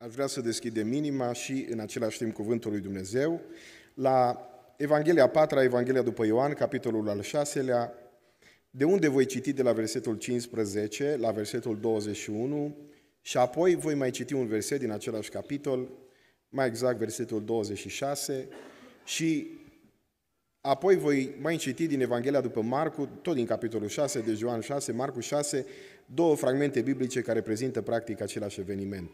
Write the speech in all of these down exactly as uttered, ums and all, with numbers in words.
Aș vrea să deschidem inima și în același timp cuvântul lui Dumnezeu la Evanghelia a patra, Evanghelia după Ioan, capitolul al șaselea, de unde voi citi de la versetul cincisprezece la versetul douăzeci și unu și apoi voi mai citi un verset din același capitol, mai exact versetul douăzeci și șase, și apoi voi mai citi din Evanghelia după Marcu, tot din capitolul șase, de Ioan șase, Marcu șase, două fragmente biblice care prezintă practic același eveniment.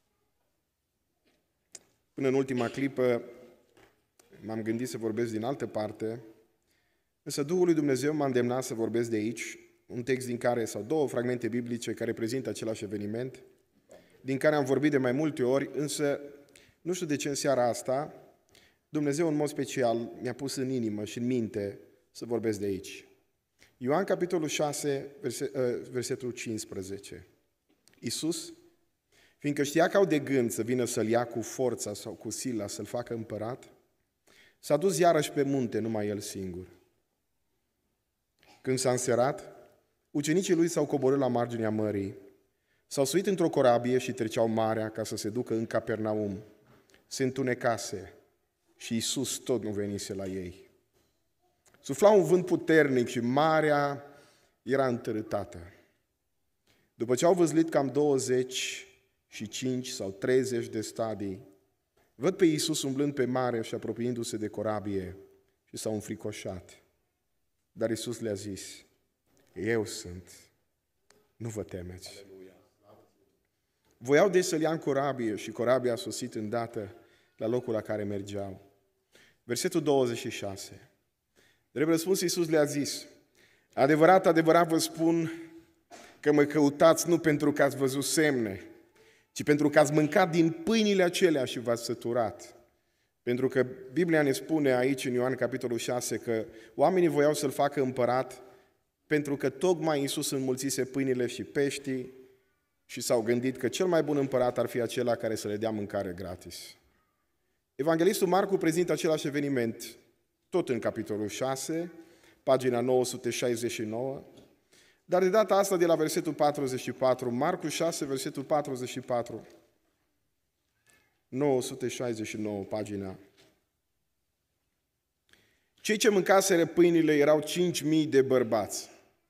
Până în ultima clipă m-am gândit să vorbesc din altă parte, însă Duhul lui Dumnezeu m-a îndemnat să vorbesc de aici, un text din care, sau două fragmente biblice care prezintă același eveniment, din care am vorbit de mai multe ori, însă nu știu de ce în seara asta Dumnezeu în mod special mi-a pus în inimă și în minte să vorbesc de aici. Ioan, capitolul șase, versetul cincisprezece. Iisus, fiindcă știa că au de gând să vină să-l ia cu forța sau cu sila să-l facă împărat, s-a dus iarăși pe munte, numai el singur. Când s-a înserat, ucenicii lui s-au coborât la marginea mării, s-au suit într-o corabie și treceau marea ca să se ducă în Capernaum. Se întunecase și Iisus tot nu venise la ei. Sufla un vânt puternic și marea era întărâtată. După ce au văzlit cam douăzeci și cinci sau treizeci de stadii, văd pe Iisus umblând pe mare și apropiindu-se de corabie și s-au înfricoșat. Dar Iisus le-a zis: eu sunt, nu vă temeți. Voiau deci să-l ia în corabie și corabia a sosit îndată la locul la care mergeau. Versetul douăzeci și șase. Drept răspuns, Iisus le-a zis: adevărat, adevărat vă spun că mă căutați nu pentru că ați văzut semne, ci pentru că ați mâncat din pâinile acelea și v-ați săturat. Pentru că Biblia ne spune aici în Ioan capitolul șase că oamenii voiau să-l facă împărat pentru că tocmai Iisus înmulțise pâinile și peștii și s-au gândit că cel mai bun împărat ar fi acela care să le dea mâncare gratis. Evanghelistul Marcu prezintă același eveniment tot în capitolul șase, pagina nouă sute șaizeci și nouă, dar de data asta de la versetul patruzeci și patru, Marcu șase, versetul patruzeci și patru, nouă sute șaizeci și nouă, pagina. Cei ce mâncaseră pâinile erau cinci mii de bărbați.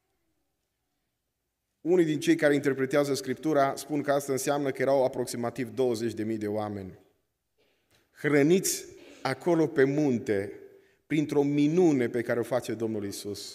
Unii din cei care interpretează Scriptura spun că asta înseamnă că erau aproximativ douăzeci de mii de oameni. Hrăniți acolo pe munte, printr-o minune pe care o face Domnul Iisus.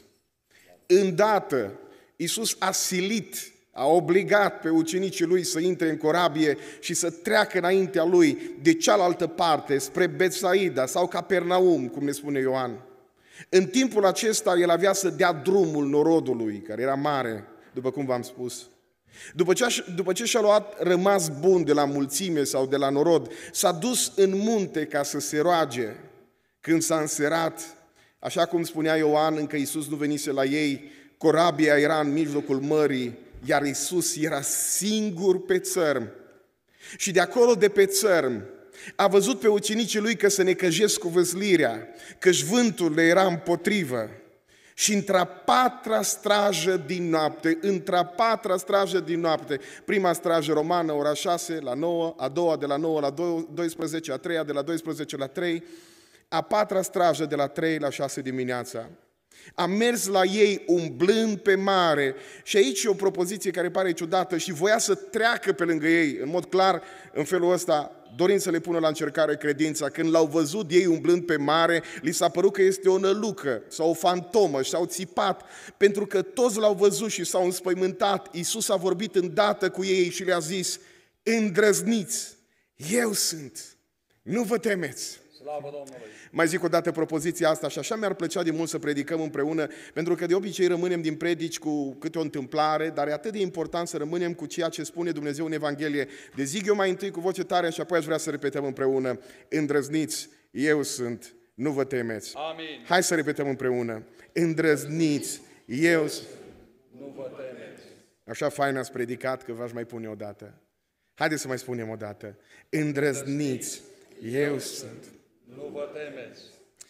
Îndată, Iisus a silit, a obligat pe ucenicii lui să intre în corabie și să treacă înaintea lui de cealaltă parte, spre Betsaida sau Capernaum, cum ne spune Ioan. În timpul acesta, el avea să dea drumul norodului, care era mare, după cum v-am spus. După ce, după ce și-a luat rămas bun de la mulțime sau de la norod, s-a dus în munte ca să se roage. Când s-a înserat, așa cum spunea Ioan, încă Iisus nu venise la ei, corabia era în mijlocul mării, iar Iisus era singur pe țărm. Și de acolo, de pe țărm, a văzut pe ucenicii lui că se necăjesc cu văzlirea, că-și vântul le era împotrivă. Și într-a patra strajă din noapte, într-a patra strajă din noapte, prima strajă romană, ora șase la nouă, a doua de la nouă la doisprezece, a treia de la doisprezece la trei, a patra strajă de la trei la șase dimineața. A mers la ei umblând pe mare și aici e o propoziție care pare ciudată și voia să treacă pe lângă ei, în mod clar, în felul ăsta, dorind să le pună la încercare credința. Când l-au văzut ei umblând pe mare, li s-a părut că este o nălucă sau o fantomă și s-au țipat, pentru că toți l-au văzut și s-au înspăimântat. Iisus a vorbit îndată cu ei și le-a zis: îndrăzniți, eu sunt, nu vă temeți. Slavă Domnului! Mai zic o dată propoziția asta și așa mi-ar plăcea de mult să predicăm împreună, pentru că de obicei rămânem din predici cu câte o întâmplare, dar e atât de important să rămânem cu ceea ce spune Dumnezeu în Evanghelie. De zic eu mai întâi cu voce tare și apoi aș vrea să repetăm împreună: îndrăzniți, eu sunt, nu vă temeți. Amin. Hai să repetăm împreună: îndrăzniți, eu sunt, nu vă temeți. Așa fain ați predicat că v-aș mai pune o dată. Haideți să mai spunem o dată: îndrăzniți, eu sunt. Nu vă temeți.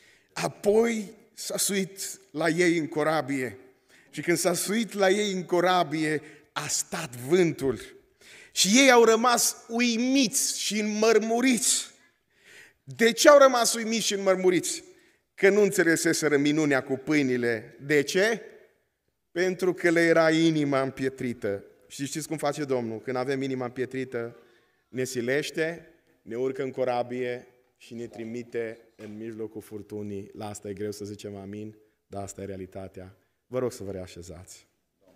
Apoi s-a suit la ei în corabie și când s-a suit la ei în corabie, a stat vântul Și ei au rămas uimiți și înmărmuriți. De ce au rămas uimiți și înmărmuriți? Că nu înțeleseseră minunea cu pâinile. De ce? Pentru că le era inima împietrită. Și știți cum face Domnul? Când avem inima împietrită, ne silește, ne urcă în corabie și ne trimite în mijlocul furtunii. La asta e greu să zicem amin, dar asta e realitatea. Vă rog să vă reașezați.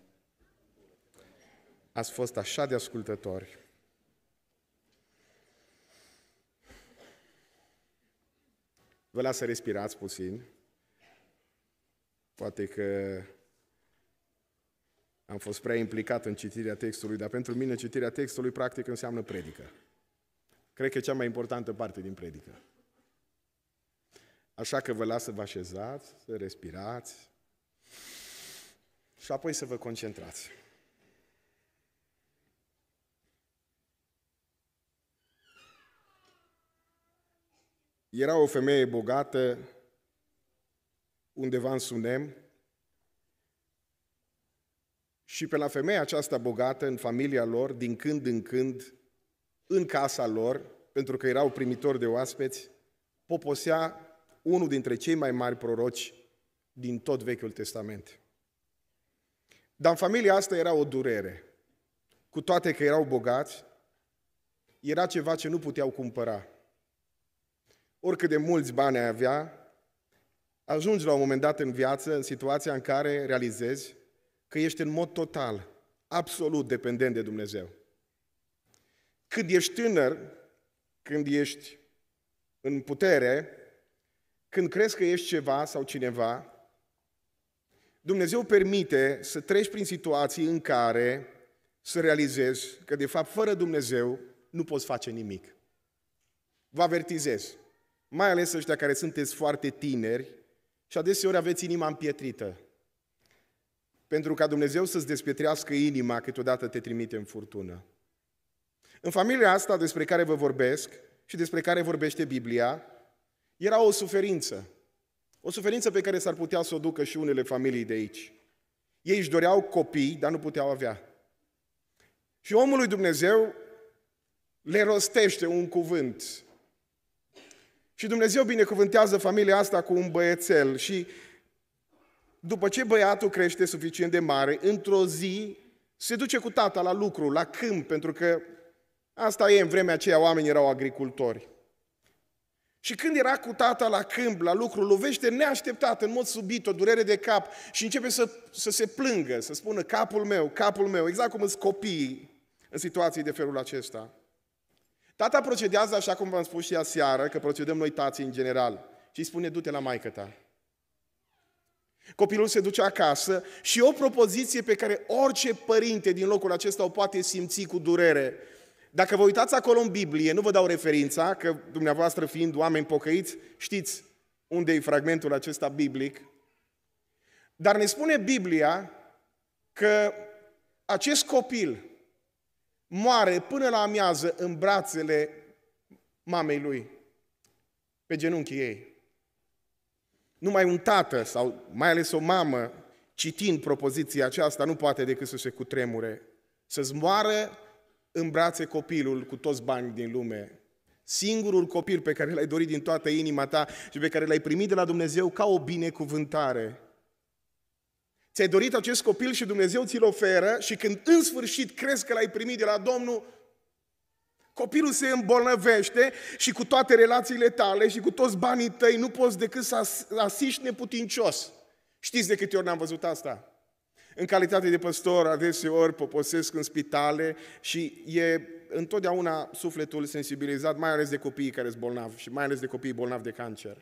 Ați fost așa de ascultători. Vă las să respirați puțin. Poate că am fost prea implicat în citirea textului, dar pentru mine citirea textului practic înseamnă predică. Cred că e cea mai importantă parte din predică. Așa că vă las să vă așezați, să respirați și apoi să vă concentrați. Era o femeie bogată undeva în Sunem și pe la femeia aceasta bogată, în familia lor, din când în când, în casa lor, pentru că erau primitori de oaspeți, poposea unul dintre cei mai mari proroci din tot Vechiul Testament. Dar în familia asta era o durere. Cu toate că erau bogați, era ceva ce nu puteau cumpăra. Oricât de mulți bani ai avea, ajungi la un moment dat în viață, în situația în care realizezi că ești în mod total, absolut dependent de Dumnezeu. Când ești tânăr, când ești în putere, când crezi că ești ceva sau cineva, Dumnezeu permite să treci prin situații în care să realizezi că, de fapt, fără Dumnezeu nu poți face nimic. Vă avertizez, mai ales ăștia care sunteți foarte tineri și adeseori aveți inima împietrită. Pentru ca Dumnezeu să-ți despietrească inima, câteodată te trimite în furtună. În familia asta despre care vă vorbesc și despre care vorbește Biblia, era o suferință. O suferință pe care s-ar putea să o ducă și unele familii de aici. Ei își doreau copii, dar nu puteau avea. Și omul lui Dumnezeu le rostește un cuvânt. Și Dumnezeu binecuvântează familia asta cu un băiețel și după ce băiatul crește suficient de mare, într-o zi se duce cu tata la lucru, la câmp, pentru că asta e, în vremea aceea oamenii erau agricultori. Și când era cu tata la câmp, la lucru, lovește neașteptat, în mod subit, o durere de cap și începe să, să se plângă, să spună capul meu, capul meu, exact cum îți copiii în situații de felul acesta. Tata procedează așa cum v-am spus și aseară, că procedăm noi tații în general, și îi spune, du-te la maică-ta. Copilul se duce acasă și o propoziție pe care orice părinte din locul acesta o poate simți cu durere. Dacă vă uitați acolo în Biblie, nu vă dau referința, că dumneavoastră fiind oameni pocăiți, știți unde e fragmentul acesta biblic, dar ne spune Biblia că acest copil moare până la amiază în brațele mamei lui, pe genunchii ei. Numai un tată sau mai ales o mamă, citind propoziția aceasta, nu poate decât să se cutremure, să-ți moară în brațe copilul cu toți banii din lume. Singurul copil pe care l-ai dorit din toată inima ta și pe care l-ai primit de la Dumnezeu ca o binecuvântare. Ți-ai dorit acest copil și Dumnezeu ți-l oferă și când în sfârșit crezi că l-ai primit de la Domnul, copilul se îmbolnăvește și cu toate relațiile tale și cu toți banii tăi nu poți decât să asiști neputincios. Știți de câte ori n-am văzut asta? În calitate de păstor, adeseori poposesc în spitale și e întotdeauna sufletul sensibilizat, mai ales de copiii care sunt bolnavi și mai ales de copiii bolnavi de cancer.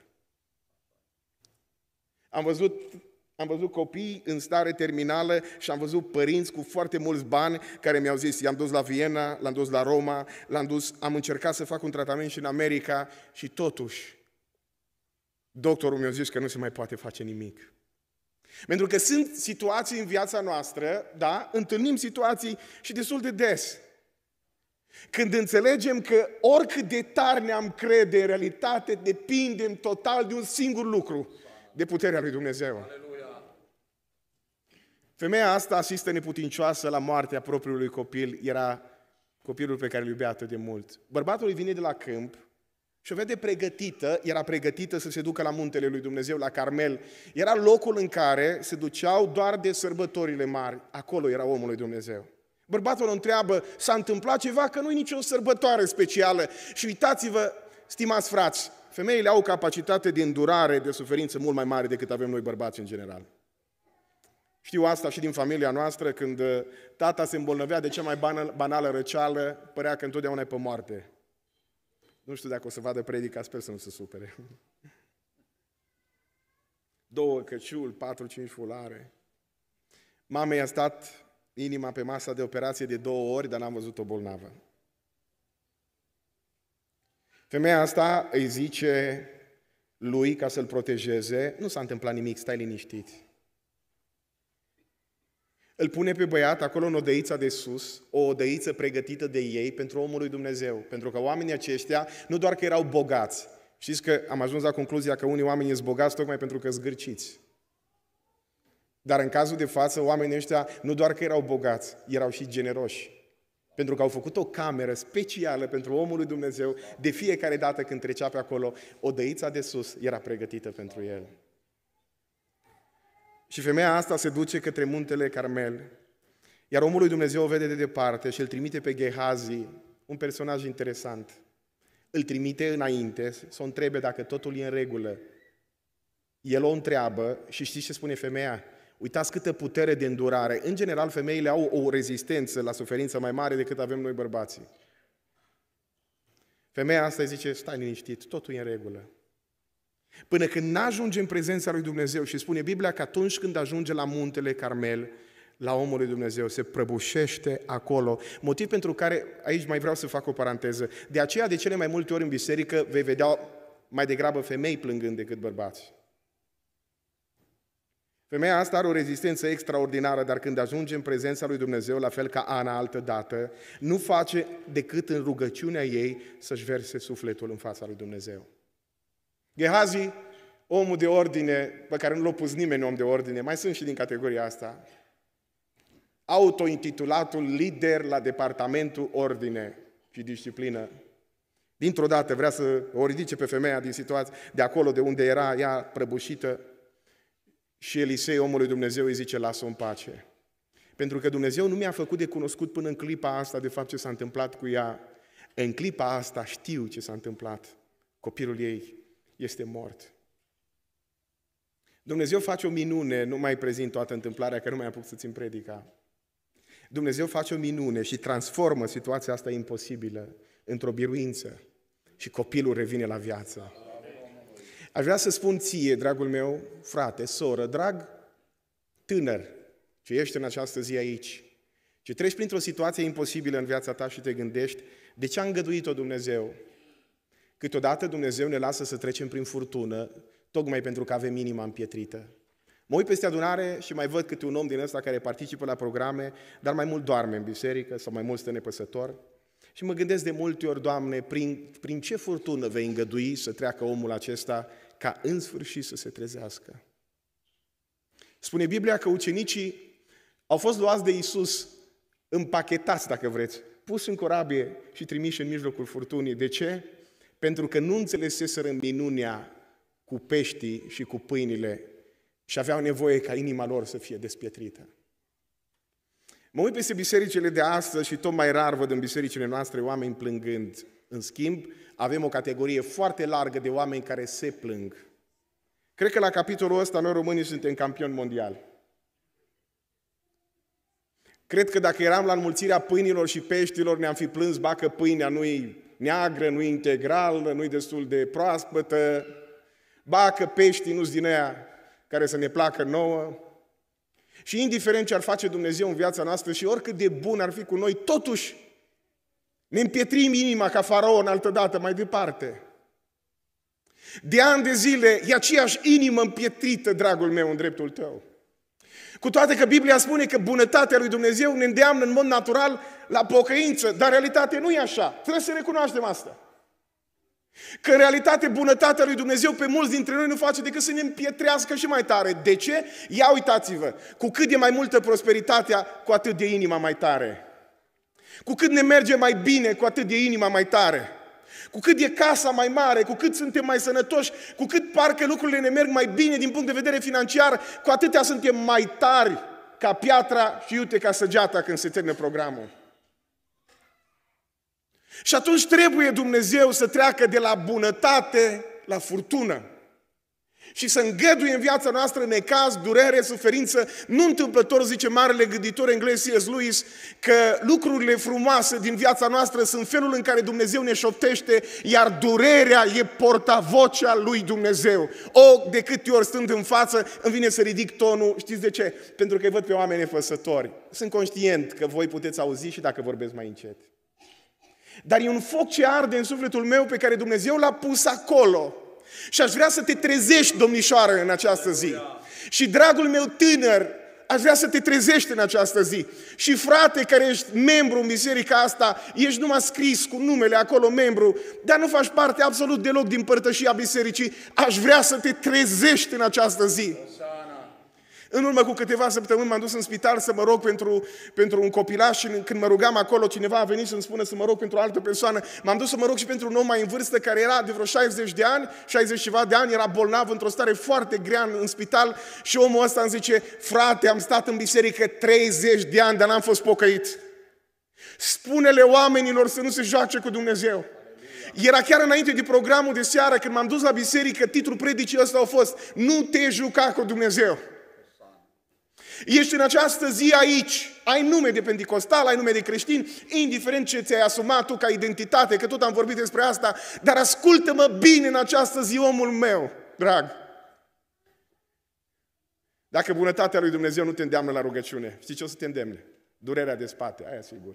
Am văzut, am văzut copii în stare terminală și am văzut părinți cu foarte mulți bani care mi-au zis, i-am dus la Viena, l-am dus la Roma, l-am dus, am încercat să fac un tratament și în America și totuși doctorul mi-a zis că nu se mai poate face nimic. Pentru că sunt situații în viața noastră, da, întâlnim situații și destul de des. Când înțelegem că oricât de tare ne-am crede, în realitate depindem total de un singur lucru, de puterea lui Dumnezeu. Aleluia. Femeia asta, asistă neputincioasă la moartea propriului copil, era copilul pe care îl iubea atât de mult. Bărbatul îi vine de la câmp și o vede pregătită, era pregătită să se ducă la muntele lui Dumnezeu, la Carmel. Era locul în care se duceau doar de sărbătorile mari. Acolo era omul lui Dumnezeu. Bărbatul o întreabă, s-a întâmplat ceva? Că nu e nicio sărbătoare specială. Și uitați-vă, stimați frați, femeile au o capacitate de îndurare, de suferință mult mai mare decât avem noi bărbați în general. Știu asta și din familia noastră, când tata se îmbolnăvea de cea mai banală răceală, părea că întotdeauna e pe moarte. Nu știu dacă o să vadă predica, sper să nu se supere. Două căciuli, patru, cinci fulare. Mamei a stat inima pe masa de operație de două ori, dar n-am văzut-o bolnavă. Femeia asta îi zice lui, ca să-l protejeze, nu s-a întâmplat nimic, stai liniștit. Îl pune pe băiat acolo în odăița de sus, o odăiță pregătită de ei pentru omul lui Dumnezeu. Pentru că oamenii aceștia nu doar că erau bogați. Știți că am ajuns la concluzia că unii oameni sunt bogați tocmai pentru că sunt zgârciți. Dar în cazul de față, oamenii ăștia nu doar că erau bogați, erau și generoși. Pentru că au făcut o cameră specială pentru omul lui Dumnezeu, de fiecare dată când trecea pe acolo, odăița de sus era pregătită pentru el. Și femeia asta se duce către muntele Carmel, iar omul lui Dumnezeu o vede de departe și îl trimite pe Gehazi, un personaj interesant. Îl trimite înainte să o întrebe dacă totul e în regulă. El o întreabă și știți ce spune femeia? Uitați câtă putere de îndurare. În general, femeile au o rezistență la suferință mai mare decât avem noi bărbații. Femeia asta îi zice, stai liniștit, totul e în regulă. Până când n-ajunge în prezența lui Dumnezeu și spune Biblia că atunci când ajunge la muntele Carmel, la omul lui Dumnezeu, se prăbușește acolo. Motiv pentru care, aici mai vreau să fac o paranteză, de aceea de cele mai multe ori în biserică vei vedea mai degrabă femei plângând decât bărbați. Femeia asta are o rezistență extraordinară, dar când ajunge în prezența lui Dumnezeu, la fel ca Ana altă dată, nu face decât în rugăciunea ei să-și verse sufletul în fața lui Dumnezeu. Gehazi, omul de ordine, pe care nu l-a pus nimeni om de ordine, mai sunt și din categoria asta, autointitulatul lider la departamentul ordine și disciplină. Dintr-o dată vrea să o ridice pe femeia din situație, de acolo de unde era ea prăbușită, și Elisei, omul lui Dumnezeu, îi zice, lasă-o în pace. Pentru că Dumnezeu nu mi-a făcut de cunoscut până în clipa asta, de fapt, ce s-a întâmplat cu ea. În clipa asta știu ce s-a întâmplat. Copilul ei este mort. Dumnezeu face o minune, nu mai prezint toată întâmplarea, că nu mai apuc să țin predica. Dumnezeu face o minune și transformă situația asta imposibilă într-o biruință și copilul revine la viață. Aș vrea să spun ție, dragul meu, frate, soră, drag tânăr, ce ești în această zi aici, ce treci printr-o situație imposibilă în viața ta și te gândești, de ce a îngăduit-o Dumnezeu? Câteodată Dumnezeu ne lasă să trecem prin furtună, tocmai pentru că avem inima împietrită. Mă uit peste adunare și mai văd câte un om din ăsta care participă la programe, dar mai mult doarme în biserică sau mai mult stă nepăsător. Și mă gândesc de multe ori, Doamne, prin, prin ce furtună vei îngădui să treacă omul acesta ca în sfârșit să se trezească? Spune Biblia că ucenicii au fost luați de Iisus, împachetați, dacă vreți, pus în corabie și trimiși în mijlocul furtunii. De ce? Pentru că nu înțeleseseră minunea cu peștii și cu pâinile și aveau nevoie ca inima lor să fie despietrită. Mă uit peste bisericile de astăzi și tot mai rar văd în bisericile noastre oameni plângând. În schimb, avem o categorie foarte largă de oameni care se plâng. Cred că la capitolul ăsta noi românii suntem campioni mondiali. Cred că dacă eram la înmulțirea pâinilor și peștilor, ne-am fi plâns, ba că pâinea nu-i neagră, nu-i integrală, nu-i destul de proaspătă, ba că peștii nu-s din aia care să ne placă nouă. Și indiferent ce ar face Dumnezeu în viața noastră și oricât de bun ar fi cu noi, totuși ne împietrim inima ca faraon altădată mai departe. De ani de zile e aceeași inimă împietrită, dragul meu, în dreptul tău. Cu toate că Biblia spune că bunătatea lui Dumnezeu ne îndeamnă în mod natural la pocăință, dar realitatea nu e așa. Trebuie să recunoaștem asta. Că în realitate bunătatea lui Dumnezeu pe mulți dintre noi nu face decât să ne împietrească și mai tare. De ce? Ia uitați-vă, cu cât de mai multă prosperitatea, cu atât de inima mai tare. Cu cât ne merge mai bine, cu atât e inima mai tare. Cu cât e casa mai mare, cu cât suntem mai sănătoși, cu cât parcă lucrurile ne merg mai bine din punct de vedere financiar, cu atâtea suntem mai tari ca piatra și iute ca săgeata când se termină programul. Și atunci trebuie Dumnezeu să treacă de la bunătate la furtună. Și să îngăduie în viața noastră necaz, durere, suferință. Nu întâmplător, zice marele gânditor englez C S Lewis, că lucrurile frumoase din viața noastră sunt felul în care Dumnezeu ne șoptește, iar durerea e portavocea lui Dumnezeu. O, de câte ori stând în față, îmi vine să ridic tonul. Știți de ce? Pentru că îi văd pe oameni nefăsători. Sunt conștient că voi puteți auzi și dacă vorbesc mai încet. Dar e un foc ce arde în sufletul meu pe care Dumnezeu l-a pus acolo. Și aș vrea să te trezești, domnișoară, în această zi. Și dragul meu tânăr, aș vrea să te trezești în această zi. Și frate care ești membru în biserica asta, ești numai scris cu numele acolo membru, dar nu faci parte absolut deloc din părtășia bisericii, aș vrea să te trezești în această zi. În urmă cu câteva săptămâni m-am dus în spital să mă rog pentru, pentru un copilaș și când mă rugam acolo, cineva a venit să-mi spună să mă rog pentru o altă persoană. M-am dus să mă rog și pentru un om mai în vârstă care era de vreo șaizeci de ani, șaizeci ceva de ani, era bolnav într-o stare foarte grea în, în spital și omul ăsta îmi zice, frate, am stat în biserică treizeci de ani, dar n-am fost pocăit. Spune-le oamenilor să nu se joace cu Dumnezeu. Era chiar înainte de programul de seară, când m-am dus la biserică, titlul predicii ăsta a fost, nu te juca cu Dumnezeu. Ești în această zi aici, ai nume de penticostal, ai nume de creștin, indiferent ce ți-ai asumat tu ca identitate, că tot am vorbit despre asta, dar ascultă-mă bine în această zi, omul meu, drag. Dacă bunătatea lui Dumnezeu nu te îndeamnă la rugăciune, știi ce o să te îndemne? Durerea de spate, aia sigur.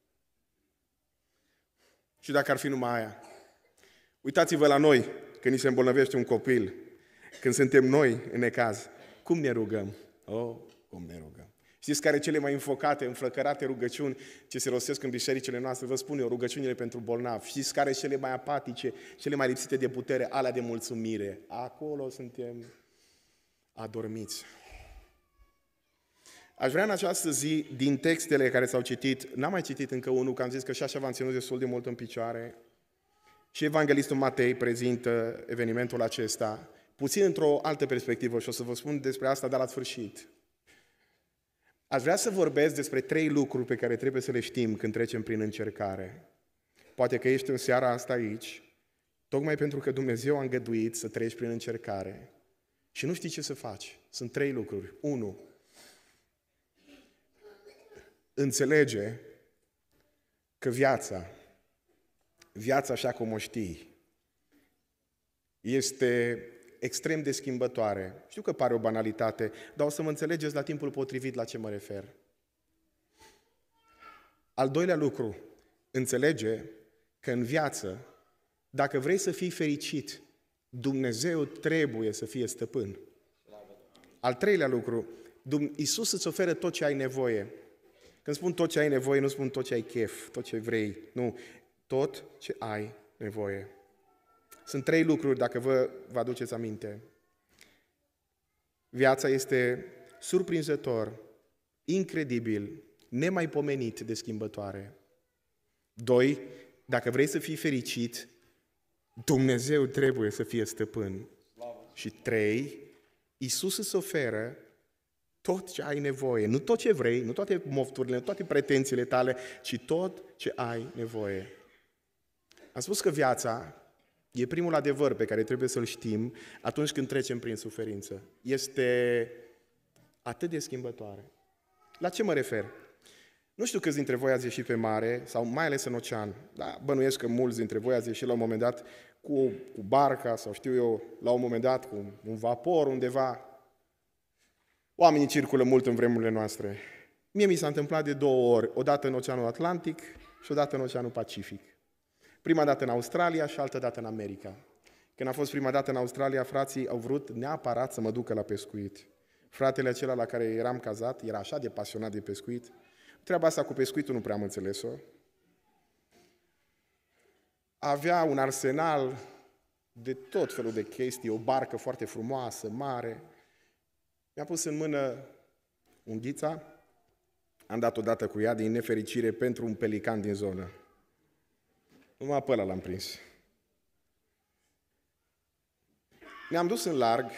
Și dacă ar fi numai aia. Uitați-vă la noi, când ni se îmbolnăvește un copil, când suntem noi în necaz, cum ne rugăm? Oh, cum ne rugăm. Știți care cele mai înfocate, înflăcărate rugăciuni ce se rostesc în bisericile noastre? Vă spun eu, rugăciunile pentru bolnavi. Știți care cele mai apatice, cele mai lipsite de putere? Alea de mulțumire. Acolo suntem adormiți. Aș vrea în această zi, din textele care s-au citit, n-am mai citit încă unul, că am zis că și așa v-am ținut destul de mult în picioare, și Evanghelistul Matei prezintă evenimentul acesta, puțin într-o altă perspectivă și o să vă spun despre asta, dar la sfârșit. Aș vrea să vorbesc despre trei lucruri pe care trebuie să le știm când trecem prin încercare. Poate că ești în seara asta aici, tocmai pentru că Dumnezeu a îngăduit să treci prin încercare și nu știi ce să faci. Sunt trei lucruri. Unu, înțelege că viața, viața așa cum o știi, este extrem de schimbătoare. Știu că pare o banalitate, dar o să mă înțelegeți la timpul potrivit la ce mă refer. Al doilea lucru, înțelege că în viață, dacă vrei să fii fericit, Dumnezeu trebuie să fie stăpân. Al treilea lucru, Iisus îți oferă tot ce ai nevoie. Când spun tot ce ai nevoie, nu spun tot ce ai chef, tot ce vrei. Nu, tot ce ai nevoie. Sunt trei lucruri, dacă vă, vă aduceți aminte. Viața este surprinzător, incredibil, nemaipomenit de schimbătoare. Doi, dacă vrei să fii fericit, Dumnezeu trebuie să fie stăpân. Și trei, Iisus îți oferă tot ce ai nevoie, nu tot ce vrei, nu toate mofturile, nu toate pretențiile tale, ci tot ce ai nevoie. Am spus că viața e primul adevăr pe care trebuie să-l știm atunci când trecem prin suferință. Este atât de schimbătoare. La ce mă refer? Nu știu câți dintre voi ați ieșit pe mare, sau mai ales în ocean. Da, bănuiesc că mulți dintre voi ați ieșit la un moment dat cu, cu barca, sau știu eu, la un moment dat cu un vapor undeva. Oamenii circulă mult în vremurile noastre. Mie mi s-a întâmplat de două ori, o dată în Oceanul Atlantic și o dată în Oceanul Pacific. Prima dată în Australia și altă dată în America. Când a fost prima dată în Australia, frații au vrut neapărat să mă ducă la pescuit. Fratele acela la care eram cazat era așa de pasionat de pescuit. Treaba asta cu pescuitul nu prea am înțeles-o. Avea un arsenal de tot felul de chestii, o barcă foarte frumoasă, mare. Mi-a pus în mână unghița, Am dat odată cu ea din nefericire pentru un pelican din zonă. Numai pe ăla l-am prins. Ne-am dus în larg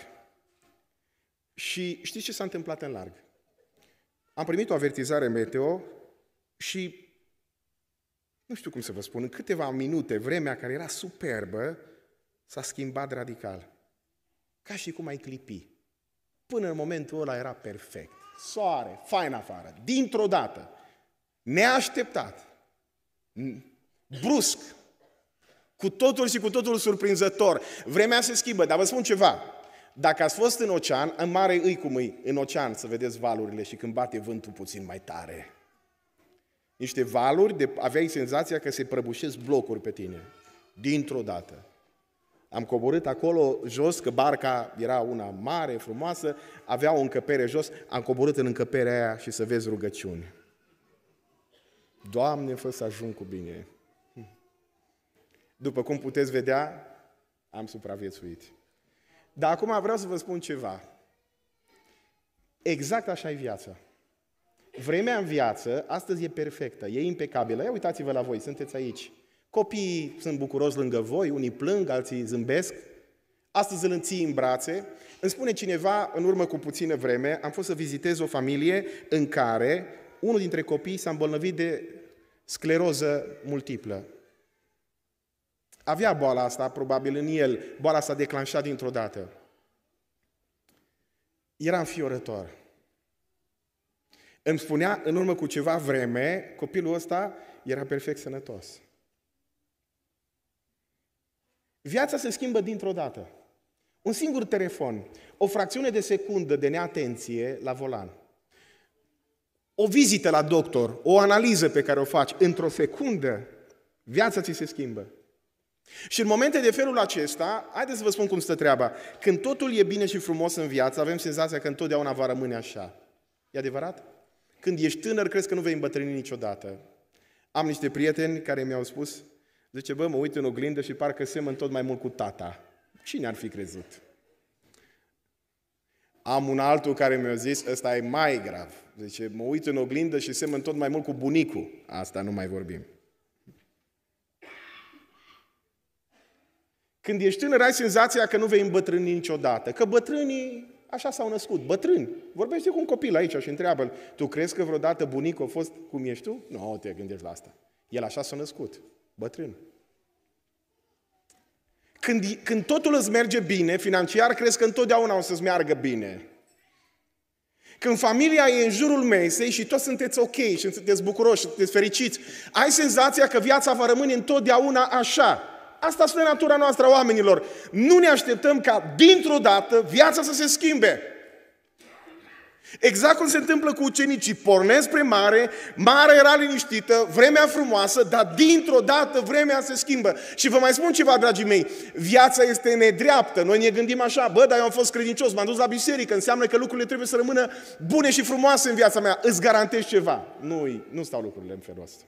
și știți ce s-a întâmplat în larg? Am primit o avertizare meteo și, nu știu cum să vă spun, în câteva minute, vremea care era superbă s-a schimbat radical. Ca și cum ai clipi. Până în momentul ăla era perfect. Soare, fain afară, dintr-o dată, neașteptat, brusc, cu totul și cu totul surprinzător. Vremea se schimbă, dar vă spun ceva. Dacă ați fost în ocean, în mare îi cum îi, în ocean, să vedeți valurile și când bate vântul puțin mai tare. Niște valuri, de, aveai senzația că se prăbușesc blocuri pe tine. Dintr-o dată. Am coborât acolo jos, că barca era una mare, frumoasă, avea o încăpere jos, am coborât în încăperea aia și să vezi rugăciuni. Doamne, fă să ajung cu bine. După cum puteți vedea, am supraviețuit. Dar acum vreau să vă spun ceva. Exact așa e viața. Vremea în viață, astăzi e perfectă, e impecabilă. Ia uitați-vă la voi, sunteți aici. Copiii sunt bucuroși lângă voi, unii plâng, alții zâmbesc. Astăzi îl înții în brațe. Îmi spune cineva, în urmă cu puțină vreme, am fost să vizitez o familie în care unul dintre copii s-a îmbolnăvit de scleroză multiplă. Avea boala asta, probabil în el, boala s-a declanșat dintr-o dată. Era înfiorător. Îmi spunea, în urmă cu ceva vreme, copilul ăsta era perfect sănătos. Viața se schimbă dintr-o dată. Un singur telefon, o fracțiune de secundă de neatenție la volan, o vizită la doctor, o analiză pe care o faci, într-o secundă, viața ți se schimbă. Și în momente de felul acesta, haideți să vă spun cum stă treaba. Când totul e bine și frumos în viață, avem senzația că întotdeauna va rămâne așa. E adevărat? Când ești tânăr, crezi că nu vei îmbătrâni niciodată. Am niște prieteni care mi-au spus, zice, bă, mă uit în oglindă și parcă semăn tot mai mult cu tata. Cine ar fi crezut? Am un altul care mi-a zis, ăsta e mai grav. Zice, mă uit în oglindă și semăn tot mai mult cu bunicul. Asta nu mai vorbim. Când ești tânăr, ai senzația că nu vei îmbătrâni niciodată. Că bătrânii așa s-au născut. Bătrâni. Vorbește cu un copil aici și întreabă-l, tu crezi că vreodată bunicul a fost cum ești tu? Nu, te gândești la asta. El așa s-a născut. Bătrân. Când, când totul îți merge bine, financiar, crezi că întotdeauna o să-ți meargă bine. Când familia e în jurul mesei și toți sunteți ok și sunteți bucuroși, sunteți fericiți, ai senzația că viața va rămâne întotdeauna așa. Asta este natura noastră a oamenilor. Nu ne așteptăm ca dintr-o dată viața să se schimbe. Exact cum se întâmplă cu ucenicii. Pornesc spre mare, marea era liniștită, vremea frumoasă, dar dintr-o dată vremea se schimbă. Și vă mai spun ceva, dragii mei, viața este nedreaptă. Noi ne gândim așa, bă, dar eu am fost credincios, m-am dus la biserică, înseamnă că lucrurile trebuie să rămână bune și frumoase în viața mea. Îți garantez ceva. Nu, nu stau lucrurile în felul ăsta.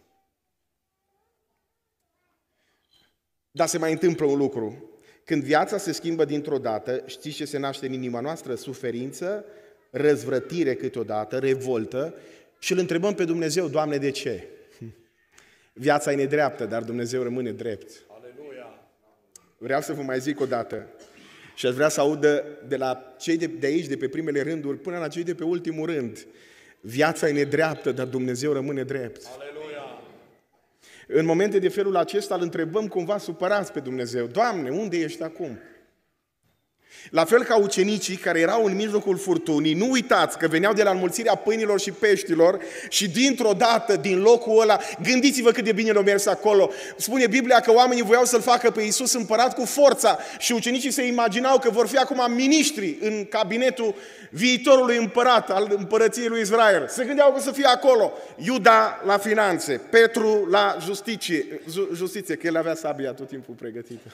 Dar se mai întâmplă un lucru. Când viața se schimbă dintr-o dată, știți ce se naște în inima noastră? Suferință, răzvrătire câteodată, revoltă și îl întrebăm pe Dumnezeu, Doamne, de ce? Viața e nedreaptă, dar Dumnezeu rămâne drept. Aleluia! Vreau să vă mai zic o dată și aș vrea să audă de la cei de, de aici, de pe primele rânduri, până la cei de pe ultimul rând. Viața e nedreaptă, dar Dumnezeu rămâne drept. Aleluia! În momente de felul acesta îl întrebăm cumva supărați pe Dumnezeu. Doamne, unde ești acum? La fel ca ucenicii care erau în mijlocul furtunii, nu uitați că veneau de la înmulțirea pâinilor și peștilor și dintr-o dată, din locul ăla, gândiți-vă cât de bine l-au mers acolo. Spune Biblia că oamenii voiau să-L facă pe Iisus împărat cu forța și ucenicii se imaginau că vor fi acum miniștri în cabinetul viitorului împărat al împărăției lui Israel. Se gândeau că să fie acolo. Iuda la finanțe, Petru la justiție, justiție că el avea sabia tot timpul pregătită.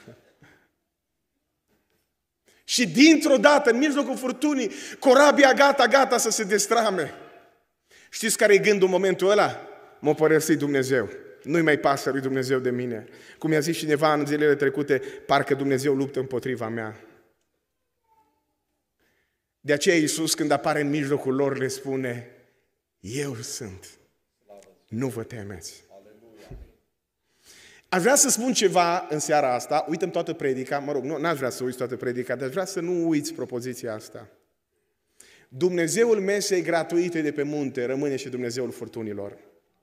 Și dintr-o dată, în mijlocul furtunii, corabia gata, gata să se destrame. Știți care e gândul în momentul ăla? M-a părăsit Dumnezeu. Nu-i mai pasă lui Dumnezeu de mine. Cum i-a zis cineva în zilele trecute, parcă Dumnezeu luptă împotriva mea. De aceea Iisus, când apare în mijlocul lor, le spune, eu sunt. nu vă temeți. Aș vrea să spun ceva în seara asta, uităm toată predica, mă rog, nu n-aș vrea să uiți toată predica, dar aș vrea să nu uiți propoziția asta. Dumnezeul mesei gratuite de pe munte rămâne și Dumnezeul furtunilor.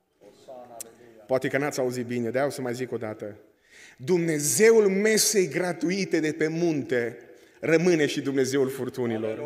Poate că n-ați auzit bine, de-aia o să mai zic o dată. Dumnezeul mesei gratuite de pe munte rămâne și Dumnezeul furtunilor.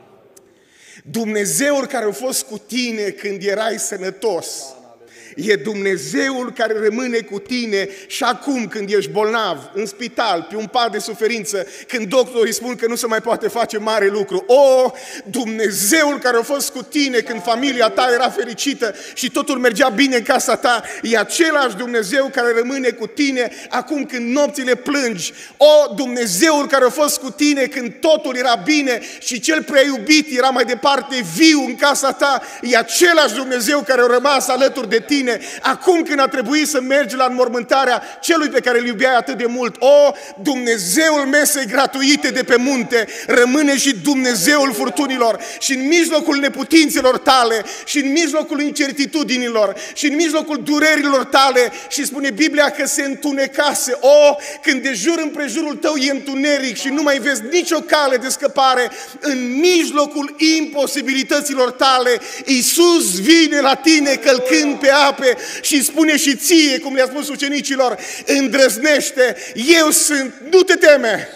Dumnezeul care a fost cu tine când erai sănătos, e Dumnezeul care rămâne cu tine și acum când ești bolnav, în spital, pe un pat de suferință, când doctorii spun că nu se mai poate face mare lucru. O, Dumnezeul care a fost cu tine când familia ta era fericită și totul mergea bine în casa ta, e același Dumnezeu care rămâne cu tine acum când nopțile plângi. O, Dumnezeul care a fost cu tine când totul era bine și cel prea iubit era mai departe viu în casa ta, e același Dumnezeu care a rămas alături de tine acum când a trebuit să mergi la înmormântarea celui pe care îl iubeai atât de mult. O, Dumnezeul mesei gratuite de pe munte rămâne și Dumnezeul furtunilor și în mijlocul neputințelor tale și în mijlocul incertitudinilor și în mijlocul durerilor tale, și spune Biblia că se întunecase. O, când de jur împrejurul tău e întuneric și nu mai vezi nicio cale de scăpare, în mijlocul imposibilităților tale, Iisus vine la tine călcând pe apă și spune și ție, cum le-a spus ucenicilor, îndrăznește, eu sunt, nu te teme.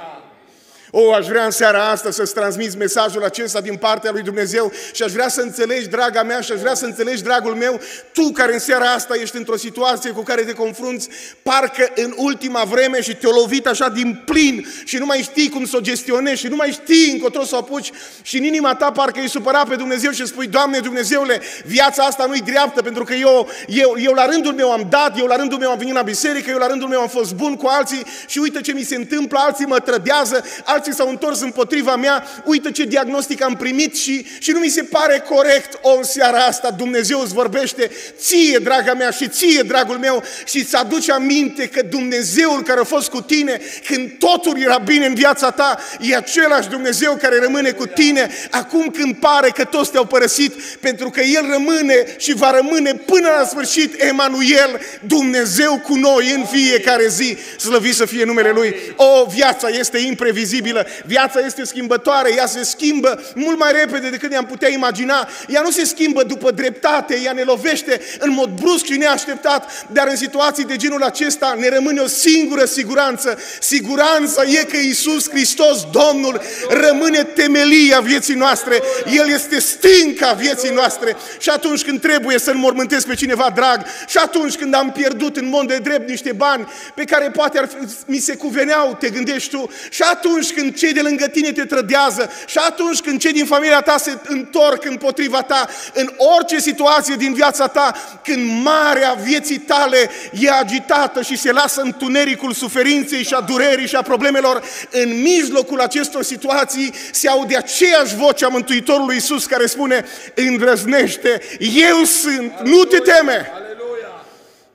O, aș vrea în seara asta să-ți transmiți mesajul acesta din partea lui Dumnezeu și aș vrea să înțelegi, draga mea, și aș vrea să înțelegi, dragul meu, tu care în seara asta ești într-o situație cu care te confrunți, parcă în ultima vreme și te-o lovit așa din plin și nu mai știi cum să o gestionezi și nu mai știi încotro să o apuci și în inima ta parcă e supărat pe Dumnezeu și spui, Doamne Dumnezeule, viața asta nu-i dreaptă pentru că eu, eu, eu la rândul meu am dat, eu la rândul meu am venit la biserică, eu la rândul meu am fost bun cu alții și uite ce mi se întâmplă, alții mă trădează, alții s-au întors împotriva mea, uite ce diagnostic am primit și, și nu mi se pare corect. O, în seara asta Dumnezeu îți vorbește ție, draga mea, și ție, dragul meu, și îți aduce aminte că Dumnezeul care a fost cu tine când totul era bine în viața ta, e același Dumnezeu care rămâne cu tine acum când pare că toți te-au părăsit, pentru că El rămâne și va rămâne până la sfârșit, Emanuel, Dumnezeu cu noi în fiecare zi. Slăvit să fie numele Lui. O, viața este imprevizibilă. Viața este schimbătoare, ea se schimbă mult mai repede decât ne-am putea imagina. Ea nu se schimbă după dreptate, ea ne lovește în mod brusc și neașteptat, dar în situații de genul acesta ne rămâne o singură siguranță. Siguranța e că Iisus Hristos, Domnul, rămâne temelia vieții noastre. El este stânca vieții noastre. Și atunci când trebuie să înmormântez pe cineva drag, și atunci când am pierdut în mod de drept niște bani pe care poate ar fi, mi se cuveneau, te gândești tu, și atunci când cei de lângă tine te trădează, și atunci când cei din familia ta se întorc împotriva ta, în orice situație din viața ta, când marea vieții tale e agitată și se lasă întunericul suferinței și a durerii și a problemelor, în mijlocul acestor situații se aude aceeași voce a Mântuitorului Iisus care spune, îndrăznește, eu sunt, nu te teme. Aleluia.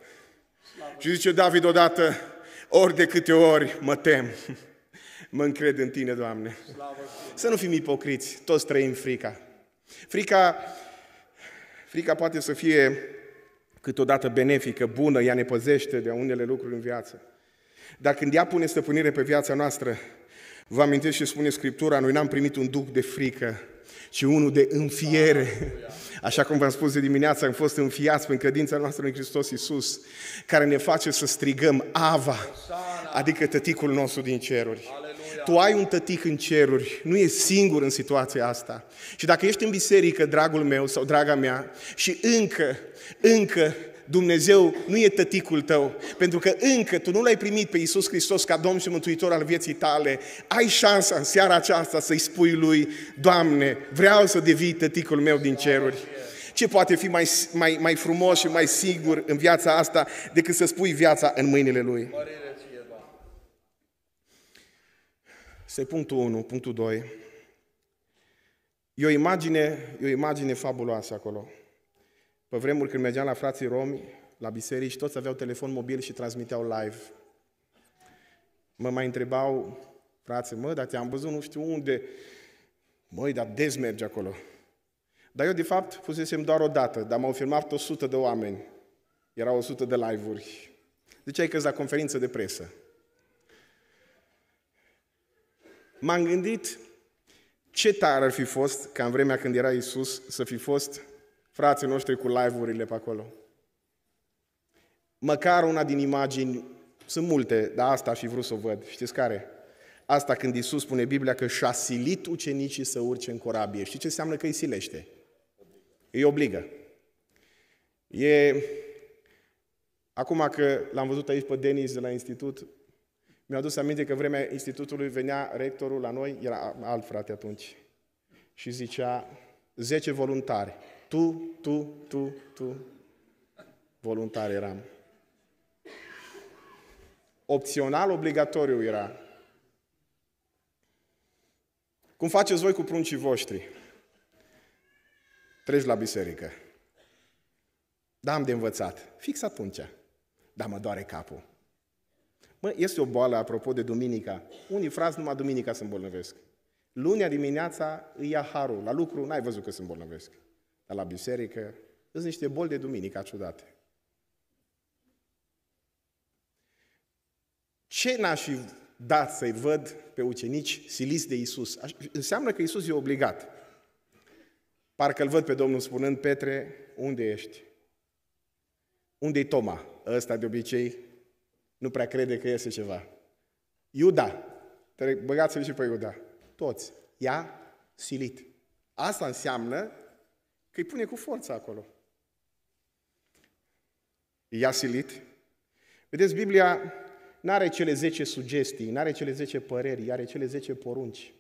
Și zice David odată, ori de câte ori mă tem, mă încred în Tine, Doamne. Să nu fim ipocriți, toți trăim frica. Frica, frica poate să fie câteodată benefică, bună, ea ne păzește de unele lucruri în viață. Dar când ea pune stăpânire pe viața noastră, vă amintesc și spune Scriptura, noi n-am primit un duh de frică, ci unul de înfiere. Așa cum v-am spus de dimineață, am fost înfiați prin credința noastră în Hristos Iisus, care ne face să strigăm Ava, adică tăticul nostru din ceruri. Tu ai un tătic în ceruri, nu e singur în situația asta. Și dacă ești în biserică, dragul meu sau draga mea, și încă, încă Dumnezeu nu e tăticul tău, pentru că încă tu nu l-ai primit pe Iisus Hristos ca Domn și Mântuitor al vieții tale, ai șansa în seara aceasta să-i spui Lui, Doamne, vreau să devii tăticul meu din ceruri. Ce poate fi mai, mai, mai frumos și mai sigur în viața asta decât să spui viața în mâinile Lui? Asta e punctul unu. Punctul doi. E o imagine, e o imagine fabuloasă acolo. Pe vremuri când mergeam la frații romi, la biserici, toți aveau telefon mobil și transmiteau live. Mă mai întrebau, frate, mă, dar te-am văzut nu știu unde. Măi, dar des mergi acolo. Dar eu, de fapt, fusesem doar o dată, dar m-au filmat o sută de oameni. Erau o sută de live-uri. Ziceai că-s la conferință de presă. M-am gândit ce tare ar fi fost ca în vremea când era Iisus să fi fost frații noștri cu live-urile pe acolo. Măcar una din imagini, sunt multe, dar asta aș fi vrut să o văd. Știți care? Asta când Iisus spune Biblia că și-a silit ucenicii să urce în corabie. Știți ce înseamnă că îi silește? Îi obligă. E... Acum că l-am văzut aici pe Denis de la institut, mi-a adus aminte că vremea institutului venea rectorul la noi, era alt frate atunci, și zicea zece voluntari. Tu, tu, tu, tu. Voluntari eram. Opțional, obligatoriu era. Cum faceți voi cu pruncii voștri? Treci la biserică. Da, am de învățat. Fix atunci. Da, mă doare capul. Mă, este o boală, apropo de duminica. Unii frați numai duminica se îmbolnăvesc. Lunea dimineața îi ia harul. La lucru n-ai văzut că se îmbolnăvesc. Dar la biserică sunt niște boli de duminica ciudate. Ce n-aș fi dat să-i văd pe ucenici siliți de Iisus? Înseamnă că Iisus e obligat. Parcă îl văd pe Domnul spunând, Petre, unde ești? Unde-i Toma? Ăsta de obicei nu prea crede că iese ceva. Iuda. Băgați-l și pe Iuda. Toți. I-a silit. Asta înseamnă că îi pune cu forța acolo. I-a silit. Vedeți, Biblia n-are cele zece sugestii, n-are cele zece păreri, are cele zece porunci.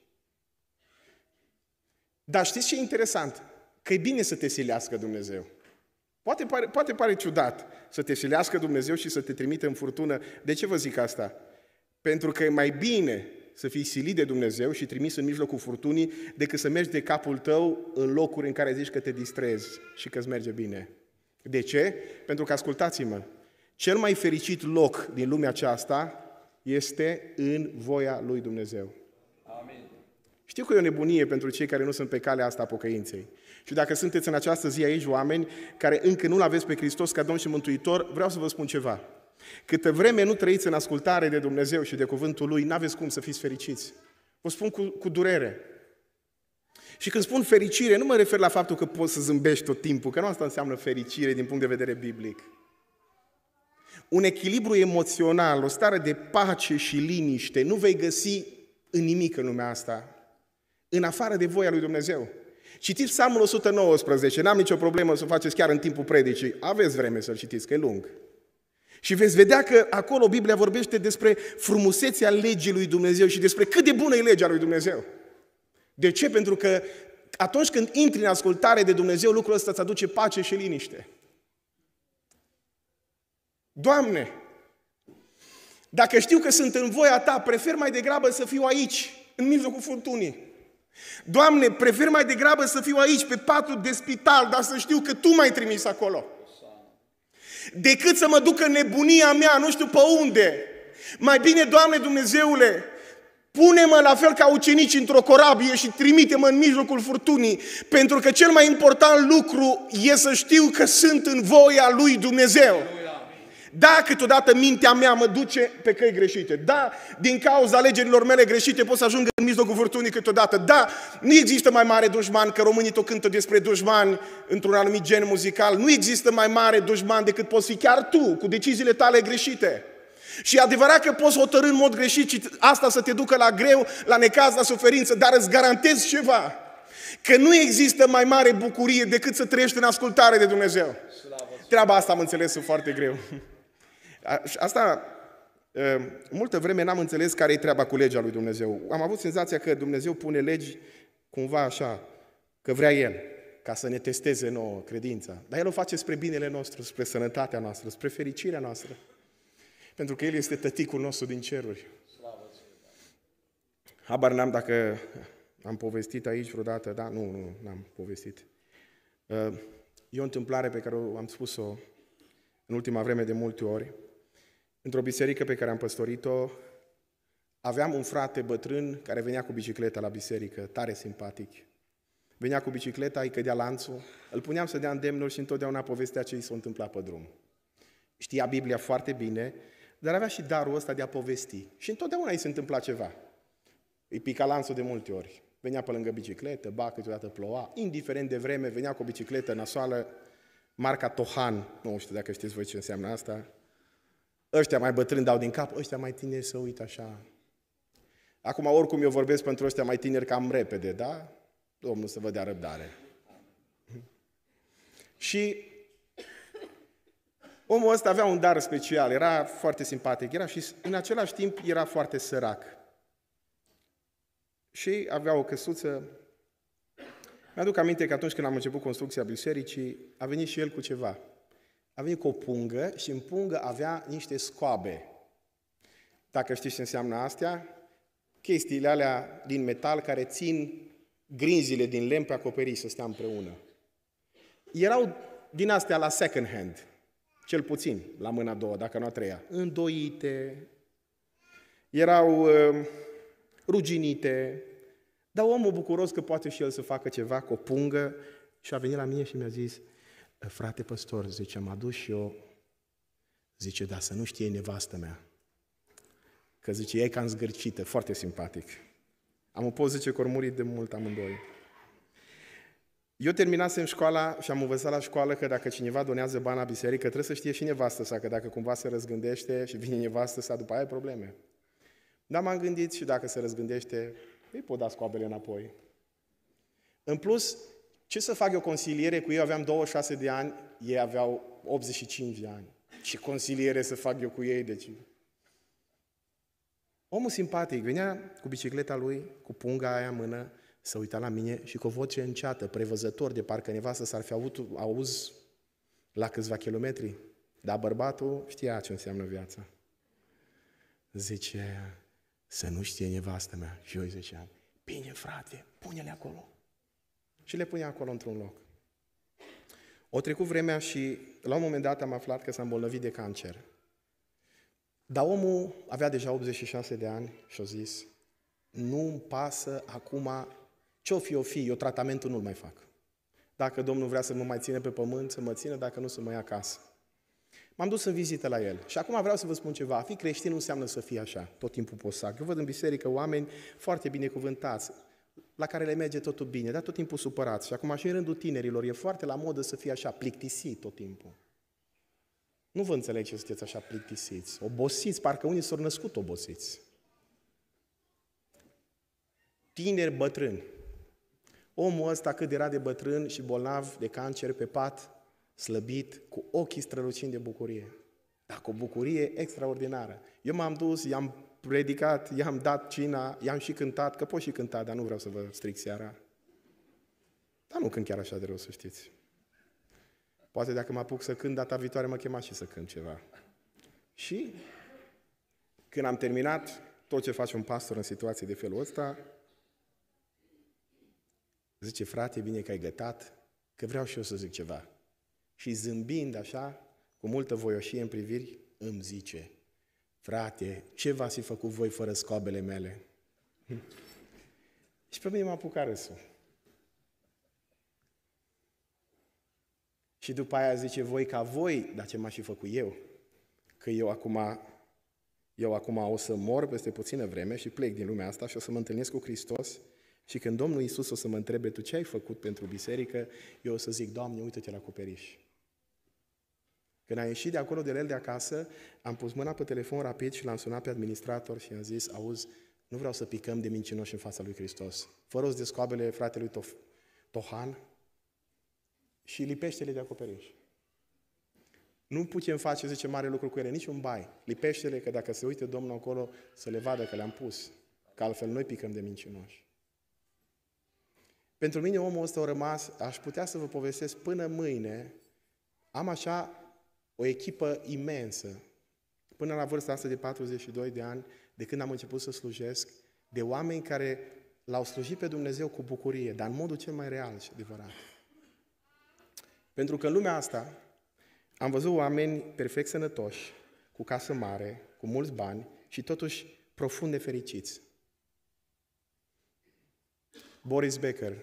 Dar știți ce e interesant? Că e bine să te silească Dumnezeu. Poate pare, poate pare ciudat să te silească Dumnezeu și să te trimite în furtună. De ce vă zic asta? Pentru că e mai bine să fii silit de Dumnezeu și trimis în mijlocul furtunii decât să mergi de capul tău în locuri în care zici că te distrezi și că îți merge bine. De ce? Pentru că, ascultați-mă, cel mai fericit loc din lumea aceasta este în voia lui Dumnezeu. Amin. Știu că e o nebunie pentru cei care nu sunt pe calea asta a pocăinței. Și dacă sunteți în această zi aici oameni care încă nu-L aveți pe Hristos ca Domn și Mântuitor, vreau să vă spun ceva. Câtă vreme nu trăiți în ascultare de Dumnezeu și de cuvântul Lui, n-aveți cum să fiți fericiți. Vă spun cu, cu durere. Și când spun fericire, nu mă refer la faptul că poți să zâmbești tot timpul, că nu asta înseamnă fericire din punct de vedere biblic. Un echilibru emoțional, o stare de pace și liniște, nu vei găsi în nimic în lumea asta, în afară de voia lui Dumnezeu. Citiți Psalmul o sută nouăsprezece, n-am nicio problemă să o faceți chiar în timpul predicii, aveți vreme să-l citiți, că e lung. Și veți vedea că acolo Biblia vorbește despre frumusețea legii lui Dumnezeu și despre cât de bună e legea lui Dumnezeu. De ce? Pentru că atunci când intri în ascultare de Dumnezeu, lucrul ăsta îți aduce pace și liniște. Doamne, dacă știu că sunt în voia Ta, prefer mai degrabă să fiu aici, în mijlocul furtunii. Doamne, prefer mai degrabă să fiu aici, pe patul de spital, dar să știu că Tu m-ai trimis acolo. Decât să mă duc în nebunia mea, nu știu pe unde. Mai bine, Doamne Dumnezeule, pune-mă la fel ca ucenici într-o corabie și trimite-mă în mijlocul furtunii, pentru că cel mai important lucru e să știu că sunt în voia lui Dumnezeu. Da, câteodată mintea mea mă duce pe căi greșite. Da, din cauza alegerilor mele greșite pot să ajung în mijlocul furtunii câteodată. Da, nu există mai mare dușman, că românii tot cântă despre dușmani într-un anumit gen muzical. Nu există mai mare dușman decât poți fi chiar tu, cu deciziile tale greșite. Și e adevărat că poți hotărî în mod greșit și asta să te ducă la greu, la necaz, la suferință, dar îți garantez ceva. Că nu există mai mare bucurie decât să trăiești în ascultare de Dumnezeu. Treaba asta am înțeles foarte greu. Asta, multă vreme n-am înțeles care e treaba cu legea lui Dumnezeu. Am avut senzația că Dumnezeu pune legi cumva așa, că vrea El, ca să ne testeze nouă credința. Dar El o face spre binele nostru, spre sănătatea noastră, spre fericirea noastră. Pentru că El este tăticul nostru din ceruri. Habar n-am dacă am povestit aici vreodată, da? Nu, nu, n-am povestit. E o întâmplare pe care am spus-o în ultima vreme de multe ori. Într-o biserică pe care am păstorit-o, aveam un frate bătrân care venea cu bicicleta la biserică, tare simpatic. venea cu bicicleta, îi cădea lanțul, îl puneam să dea îndemnuri și întotdeauna povestea ce i s-a întâmplat pe drum. Știa Biblia foarte bine, dar avea și darul ăsta de a povesti. Și întotdeauna îi se întâmpla ceva. Îi pica lanțul de multe ori. Venea pe lângă bicicletă, ba, câteodată ploua, indiferent de vreme, venea cu o bicicletă nasoală, marca Tohan, nu știu dacă știți voi ce înseamnă asta. Ăștia mai bătrâni dau din cap, ăștia mai tineri să uită așa. Acum, oricum eu vorbesc pentru ăștia mai tineri cam repede, da? Domnul să vă dea răbdare. Și omul ăsta avea un dar special, era foarte simpatic, era și în același timp era foarte sărac. Și avea o căsuță. Mi-aduc aminte că atunci când am început construcția bisericii, a venit și el cu ceva. A venit cu o pungă și în pungă avea niște scoabe. Dacă știți ce înseamnă astea, chestiile alea din metal care țin grinzile din lemn pe acoperiș să stea împreună. Erau din astea la second hand, cel puțin la mâna a doua, dacă nu a treia, îndoite, erau uh, ruginite, dar omul bucuros că poate și el să facă ceva cu o pungă și a venit la mine și mi-a zis, frate păstor, zice, am adus și eu, zice, da, să nu știe nevastă mea, că zice, e cam zgârcită, foarte simpatic. Am o poză, zice, că ori murit de mult amândoi. Eu terminasem școala și am învățat la școală că dacă cineva donează bani la biserică, trebuie să știe și nevastă sa, că dacă cumva se răzgândește și vine nevastă sa, după aia ai probleme. Dar m-am gândit și dacă se răzgândește, îi pot da scoabele înapoi. În plus, ce să fac eu consiliere cu ei? Aveam douăzeci și șase de ani, ei aveau optzeci și cinci de ani. Ce consiliere să fac eu cu ei? Deci... Omul simpatic venea cu bicicleta lui, cu punga aia în mână, să uita la mine și cu o voce înceată, prevăzător, de parcă nevastă s-ar fi avut auz la câțiva kilometri. Dar bărbatul știa ce înseamnă viața. Zice, să nu știe nevastă mea. Și eu îi ziceam, bine frate, pune-le acolo. Și le punea acolo într-un loc. O trecut vremea și la un moment dat am aflat că s-a îmbolnăvit de cancer. Dar omul avea deja optzeci și șase de ani și a zis, nu-mi pasă acum ce-o fi, o fi, eu tratamentul nu-l mai fac. Dacă Domnul vrea să mă mai ține pe pământ, să mă țină, dacă nu, să mă ia acasă. M-am dus în vizită la el și acum vreau să vă spun ceva. A fi creștin nu înseamnă să fie așa, tot timpul posac. Eu văd în biserică oameni foarte binecuvântați, la care le merge totul bine, dar tot timpul supărați. Și acum și în rândul tinerilor e foarte la modă să fie așa, plictisit tot timpul. Nu vă înțeleg ce sunteți așa plictisiți, obosiți, parcă unii s-au născut obosiți. Tineri bătrâni. Omul ăsta cât era de bătrân și bolnav de cancer pe pat, slăbit, cu ochii strălucind de bucurie. Dar cu o bucurie extraordinară. Eu m-am dus, i-am predicat, i-am dat cina, i-am și cântat, că pot și cânta, dar nu vreau să vă stric seara. Dar nu cânt chiar așa de rău, să știți. Poate dacă mă apuc să cânt, data viitoare mă chema și să cânt ceva. Și când am terminat tot ce face un pastor în situații de felul ăsta, zice, frate, bine că ai gătat, că vreau și eu să zic ceva. Și zâmbind așa, cu multă voioșie în priviri, îmi zice, frate, ce v-ați fi făcut voi fără scoabele mele? Și pe mine m-a apucat râsul. Și după aia zice, voi ca voi, dar ce m-aș fi făcut eu? Că eu acum, eu acum o să mor peste puțină vreme și plec din lumea asta și o să mă întâlnesc cu Hristos și când Domnul Iisus o să mă întrebe, tu ce ai făcut pentru biserică? Eu o să zic, Doamne, uită-te la acoperiș. Când am ieșit de acolo de la el de acasă, am pus mâna pe telefon rapid și l-am sunat pe administrator și i-am zis, auzi, nu vreau să picăm de mincinoși în fața lui Hristos. Fă rost de scoabele fratelui Tof- Tohan și lipește-le de acoperiș. Nu putem face, zice, mare lucru cu ele, nici un bai. Lipește-le, că dacă se uite Domnul acolo, să le vadă că le-am pus. Că altfel noi picăm de mincinoși. Pentru mine omul ăsta a rămas, aș putea să vă povestesc până mâine, am așa o echipă imensă, până la vârsta asta de patruzeci și doi de ani, de când am început să slujesc, de oameni care l-au slujit pe Dumnezeu cu bucurie, dar în modul cel mai real și adevărat. Pentru că în lumea asta am văzut oameni perfect sănătoși, cu casă mare, cu mulți bani și totuși profund nefericiți. Boris Becker,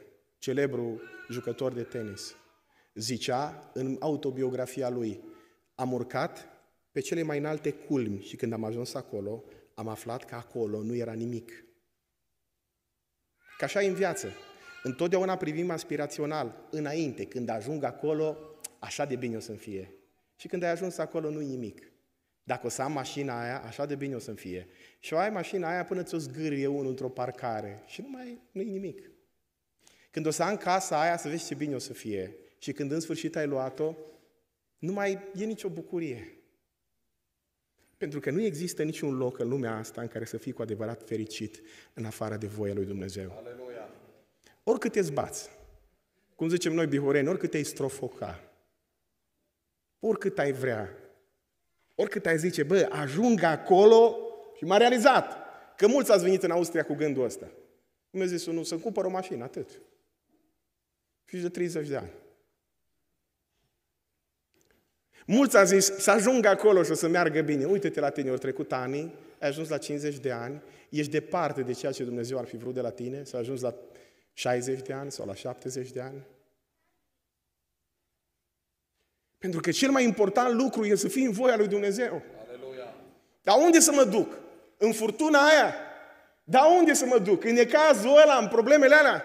celebru jucător de tenis, zicea în autobiografia lui: am urcat pe cele mai înalte culmi și când am ajuns acolo, am aflat că acolo nu era nimic. Ca așa e în viață. Întotdeauna privim aspirațional, înainte, când ajung acolo, așa de bine o să-mi fie. Și când ai ajuns acolo, nu-i nimic. Dacă o să am mașina aia, așa de bine o să-mi fie. Și o ai mașina aia până ți-o zgârie unul într-o parcare și nu mai nu-i nimic. Când o să am casa aia, să vezi ce bine o să fie. Și când în sfârșit ai luat-o, nu mai e nicio bucurie. Pentru că nu există niciun loc în lumea asta în care să fii cu adevărat fericit în afară de voia lui Dumnezeu. Aleluia. Oricât te zbați, cum zicem noi bihoreni, oricât te-ai strofoca, oricât ai vrea, oricât ai zice, bă, ajung acolo și m-a realizat. Că mulți ați venit în Austria cu gândul ăsta. Mi-a zis unul, să-mi cumpăr o mașină, atât. Și de treizeci de ani. Mulți au zis, să ajung acolo și o să meargă bine. Uite-te la tine, au trecut ani, ai ajuns la cincizeci de ani, ești departe de ceea ce Dumnezeu ar fi vrut de la tine, să ajungi la șaizeci de ani sau la șaptezeci de ani. Pentru că cel mai important lucru e să fii în voia lui Dumnezeu. Aleluia. Dar unde să mă duc? În furtuna aia? Dar unde să mă duc? În necazul ăla, în problemele alea?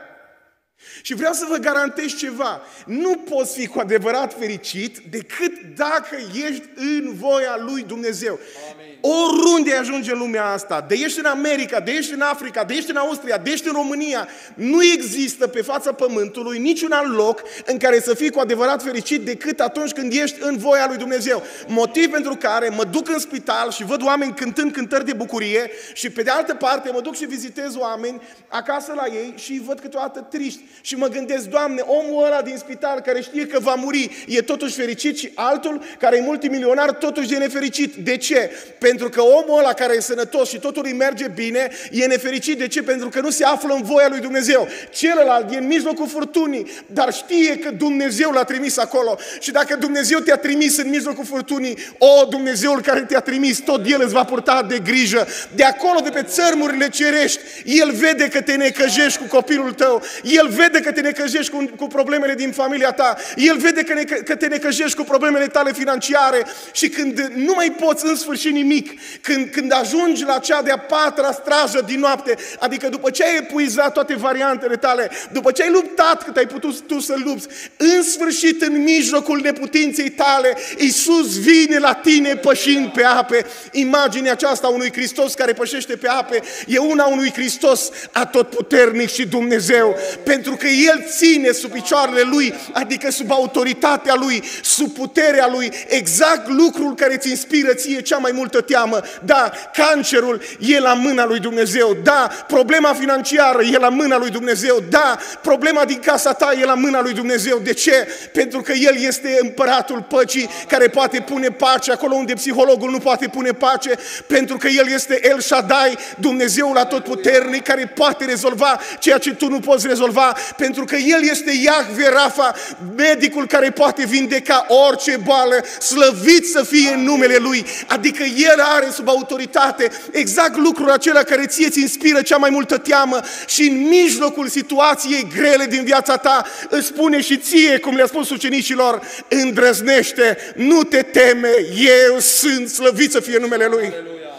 Și vreau să vă garantez ceva. Nu poți fi cu adevărat fericit decât dacă ești în voia lui Dumnezeu. Amin. Oriunde ajunge în lumea asta, de ești în America, de ești în Africa, de ești în Austria, de ești în România, nu există pe fața pământului niciun alt loc în care să fii cu adevărat fericit decât atunci când ești în voia lui Dumnezeu. Motiv pentru care mă duc în spital și văd oameni cântând cântări de bucurie și pe de altă parte mă duc și vizitez oameni acasă la ei și îi văd câteodată triști. Și mă gândesc, Doamne, omul ăla din spital care știe că va muri e totuși fericit și altul care e multimilionar totuși e nefericit. De ce? Pentru că omul ăla care e sănătos și totul îi merge bine e nefericit. De ce? Pentru că nu se află în voia lui Dumnezeu. Celălalt e în mijlocul furtunii, dar știe că Dumnezeu l-a trimis acolo. Și dacă Dumnezeu te-a trimis în mijlocul furtunii, o, Dumnezeul care te-a trimis, tot El îți va purta de grijă. De acolo, de pe țărmurile cerești, El vede că te necăjești cu copilul tău. El vede că te necăjești cu, cu problemele din familia ta. El vede că, ne, că te necăjești cu problemele tale financiare și când nu mai poți în sfârșit nimic, când, când ajungi la cea de-a patra strajă din noapte, adică după ce ai epuizat toate variantele tale, după ce ai luptat cât ai putut tu să lupți, în sfârșit, în mijlocul neputinței tale, Iisus vine la tine pășind pe ape. Imaginea aceasta a unui Hristos care pășește pe ape e una unui Hristos atotputernic și Dumnezeu, pentru că El ține sub picioarele Lui, adică sub autoritatea Lui, sub puterea Lui, exact lucrul care îți inspiră ție cea mai multă teamă. Da, cancerul e la mâna lui Dumnezeu. Da, problema financiară e la mâna lui Dumnezeu. Da, problema din casa ta e la mâna lui Dumnezeu. De ce? Pentru că El este împăratul păcii care poate pune pace acolo unde psihologul nu poate pune pace, pentru că El este El Shaddai, Dumnezeul atotputernic care poate rezolva ceea ce tu nu poți rezolva, pentru că El este Iahve Rafa, medicul care poate vindeca orice boală, slăvit să fie în numele Lui. Adică El are sub autoritate exact lucrul acela care ție îți inspiră cea mai multă teamă și în mijlocul situației grele din viața ta îți spune și ție, cum le-a spus ucenicilor, îndrăznește, nu te teme, eu sunt, slăvit să fie numele Lui. Aleluia.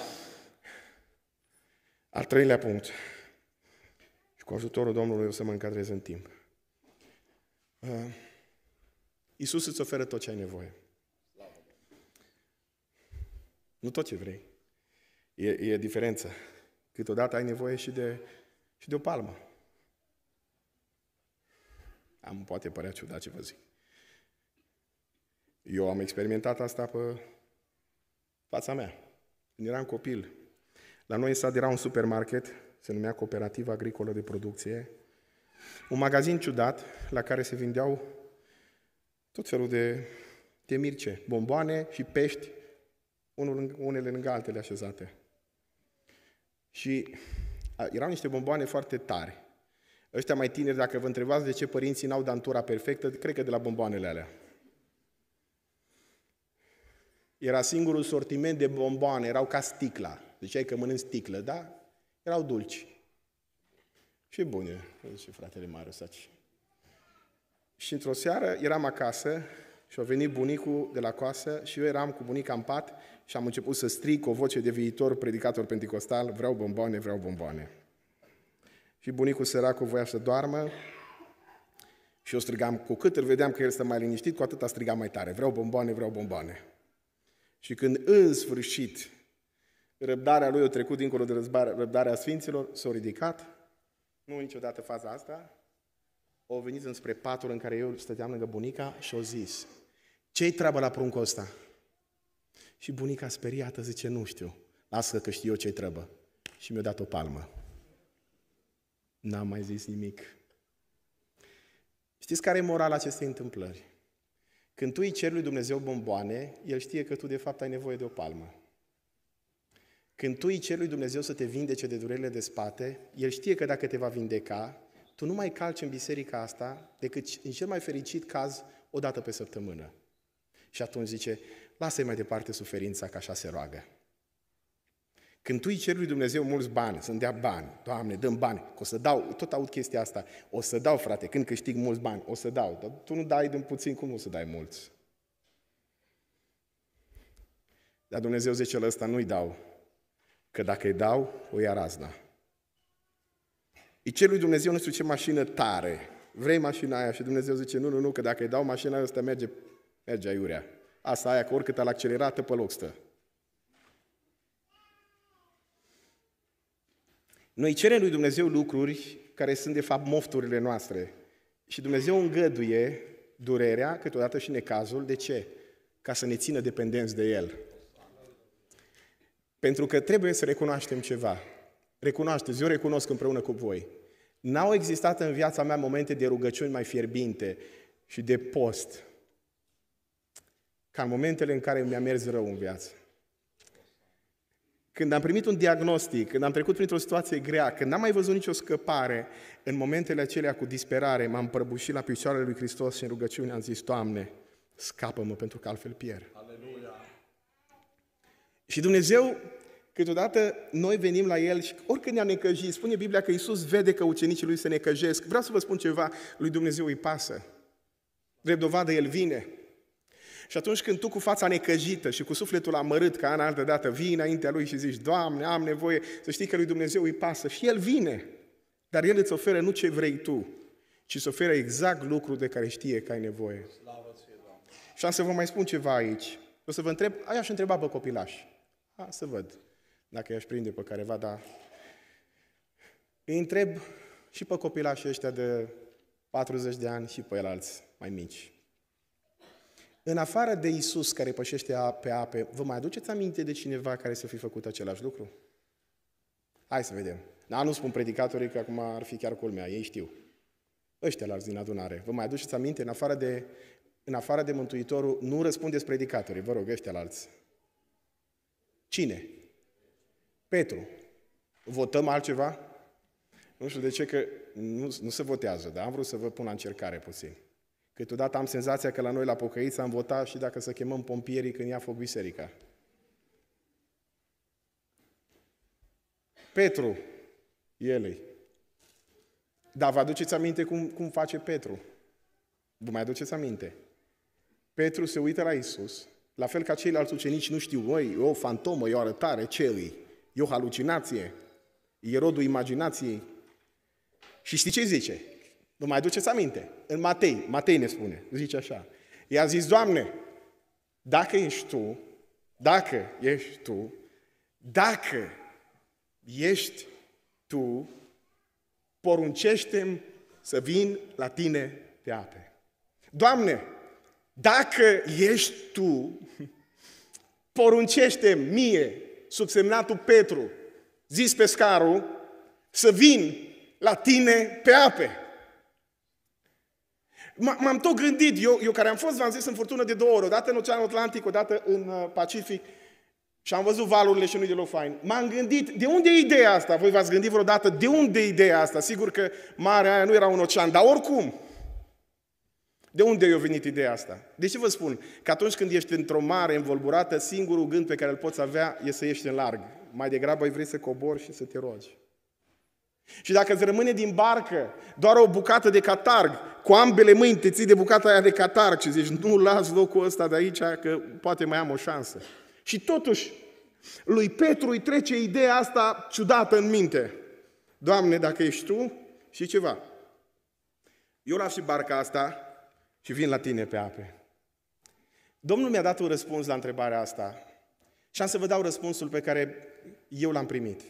Al treilea punct. Și cu ajutorul Domnului o să mă încadrez în timp. Uh, Iisus îți oferă tot ce ai nevoie. Nu tot ce vrei. E, e diferență. Câteodată ai nevoie și de, și de o palmă. Am, poate părea ciudat ce vă zic. Eu am experimentat asta pe fața mea. Când eram copil, la noi în sat era un supermarket, se numea Cooperativa Agricolă de Producție, un magazin ciudat la care se vindeau tot felul de, de mirce, bomboane și pești, unele lângă altele așezate. Și erau niște bomboane foarte tari. Ăștia mai tineri, dacă vă întrebați de ce părinții n-au dantura perfectă, cred că de la bomboanele alea. Era singurul sortiment de bomboane, erau ca sticla. Ziceai că mănânci sticlă, da? Erau dulci. Și bune, zice fratele Marius aici. Și într-o seară eram acasă și a venit bunicul de la coasă și eu eram cu bunica în pat și am început să strig cu o voce de viitor predicator penticostal, vreau bomboane, vreau bomboane. Și bunicul săracul voia să doarmă și eu strigam, cu cât îl vedeam că el stă mai liniștit, cu atât strigam mai tare, vreau bomboane, vreau bomboane. Și când în sfârșit răbdarea lui a trecut dincolo de răbdarea Sfinților, s-a ridicat, nu niciodată faza asta, au venit înspre patul în care eu stăteam lângă bunica și au zis, ce-i treabă la pruncul ăsta? Și bunica speriată zice, nu știu, lasă că știu eu ce-i treabă. Și mi-a dat o palmă. N-am mai zis nimic. Știți care e morala acestei întâmplări? Când tu îi ceri lui Dumnezeu bomboane, El știe că tu de fapt ai nevoie de o palmă. Când tu îi ceri lui Dumnezeu să te vindece de durerile de spate, El știe că dacă te va vindeca, tu nu mai calci în biserica asta decât în cel mai fericit caz o dată pe săptămână. Și atunci zice, lasă-i mai departe suferința, că așa se roagă. Când tu îi ceri lui Dumnezeu mulți bani, să-mi dea bani, Doamne, dăm bani, că o să dau, tot aud chestia asta, o să dau, frate, când câștig mulți bani, o să dau, dar tu nu dai din puțin, cum nu o să dai mulți? Dar Dumnezeu zice la ăsta, nu-i dau, că dacă îi dau, o ia razna. Îi cer lui Dumnezeu nu știu ce mașină tare, vrei mașina aia? Și Dumnezeu zice, nu, nu, nu, că dacă îi dau mașina aia, ăsta merge, merge aiurea. Asta aia, că oricât al accelerată, pe loc stă. Noi cerem lui Dumnezeu lucruri care sunt de fapt mofturile noastre. Și Dumnezeu îngăduie durerea, câteodată și necazul. De ce? Ca să ne țină dependenți de El. Pentru că trebuie să recunoaștem ceva. Recunoașteți, eu recunosc împreună cu voi. N-au existat în viața mea momente de rugăciuni mai fierbinte și de post ca în momentele în care mi-a mers rău în viață. Când am primit un diagnostic, când am trecut printr-o situație grea, când n-am mai văzut nicio scăpare, în momentele acelea cu disperare, m-am prăbușit la picioarele lui Hristos și în rugăciune am zis, Doamne, scapă-mă pentru că altfel pierd. Aleluia! Și Dumnezeu, câteodată noi venim la El și oricând ne-am necăjit, spune Biblia că Iisus vede că ucenicii Lui se necăjesc. Vreau să vă spun ceva, lui Dumnezeu îi pasă. Drept dovadă, El vine. Și atunci când tu cu fața necăjită și cu sufletul amărât ca în altă dată vii înaintea Lui și zici, Doamne, am nevoie, să știi că lui Dumnezeu îi pasă. Și El vine, dar El îți oferă nu ce vrei tu, ci îți oferă exact lucrul de care știe că ai nevoie. Și am să vă mai spun ceva aici. O să vă întreb, aia aș întreba pe copilași. Ha, să văd dacă i-aș prinde pe careva, dar îi întreb și pe copilașii ăștia de patruzeci de ani și pe el alți mai mici. În afară de Iisus care pășește pe ape, vă mai aduceți aminte de cineva care să fi făcut același lucru? Hai să vedem. Da, nu spun predicatorii că acum ar fi chiar culmea, ei știu. Ăștia la din adunare. Vă mai aduceți aminte? În afară de, în afară de Mântuitorul, nu răspundeți predicatorii, vă rog, ăștia la alți. Cine? Petru. Votăm altceva? Nu știu de ce, că nu, nu se votează, dar am vrut să vă pun la încercare puțin. Câteodată am senzația că la noi la pocăiți am votat și dacă să chemăm pompierii când ia foc biserica. Petru, el-i. Dar vă aduceți aminte cum, cum face Petru? Vă mai aduceți aminte? Petru se uită la Iisus, la fel ca ceilalți ucenici nu știu, măi, e o fantomă, e o arătare, ce îi? E o halucinație, e rodul imaginației. Și știi ce zice? Vă mai aduceți aminte? În Matei, Matei ne spune, zice așa. I-a zis, Doamne, dacă ești Tu, dacă ești Tu, dacă ești Tu, poruncește-mi să vin la Tine pe ape. Doamne, dacă ești Tu, poruncește-mi mie, subsemnatul Petru, zis pescarul, să vin la Tine pe ape. M-am tot gândit, eu, eu care am fost, v-am zis, în furtună de două ori, odată în Oceanul Atlantic, odată în uh, Pacific, și am văzut valurile și nu-i deloc fain. M-am gândit, de unde e ideea asta? Voi v-ați gândit vreodată, de unde e ideea asta? Sigur că marea aia nu era un ocean, dar oricum, de unde i-a venit ideea asta? De ce vă spun? Că atunci când ești într-o mare învolburată, singurul gând pe care îl poți avea e să ieși în larg. Mai degrabă ai vrei să cobori și să te rogi. Și dacă îți rămâne din barcă doar o bucată de catarg, cu ambele mâini te ții de bucata aia de catarg și zici, nu las locul ăsta de aici, că poate mai am o șansă. Și totuși, lui Petru îi trece ideea asta ciudată în minte. Doamne, dacă ești Tu, și ceva. Eu las și barca asta și vin la Tine pe ape. Domnul mi-a dat un răspuns la întrebarea asta și am să vă dau răspunsul pe care eu l-am primit.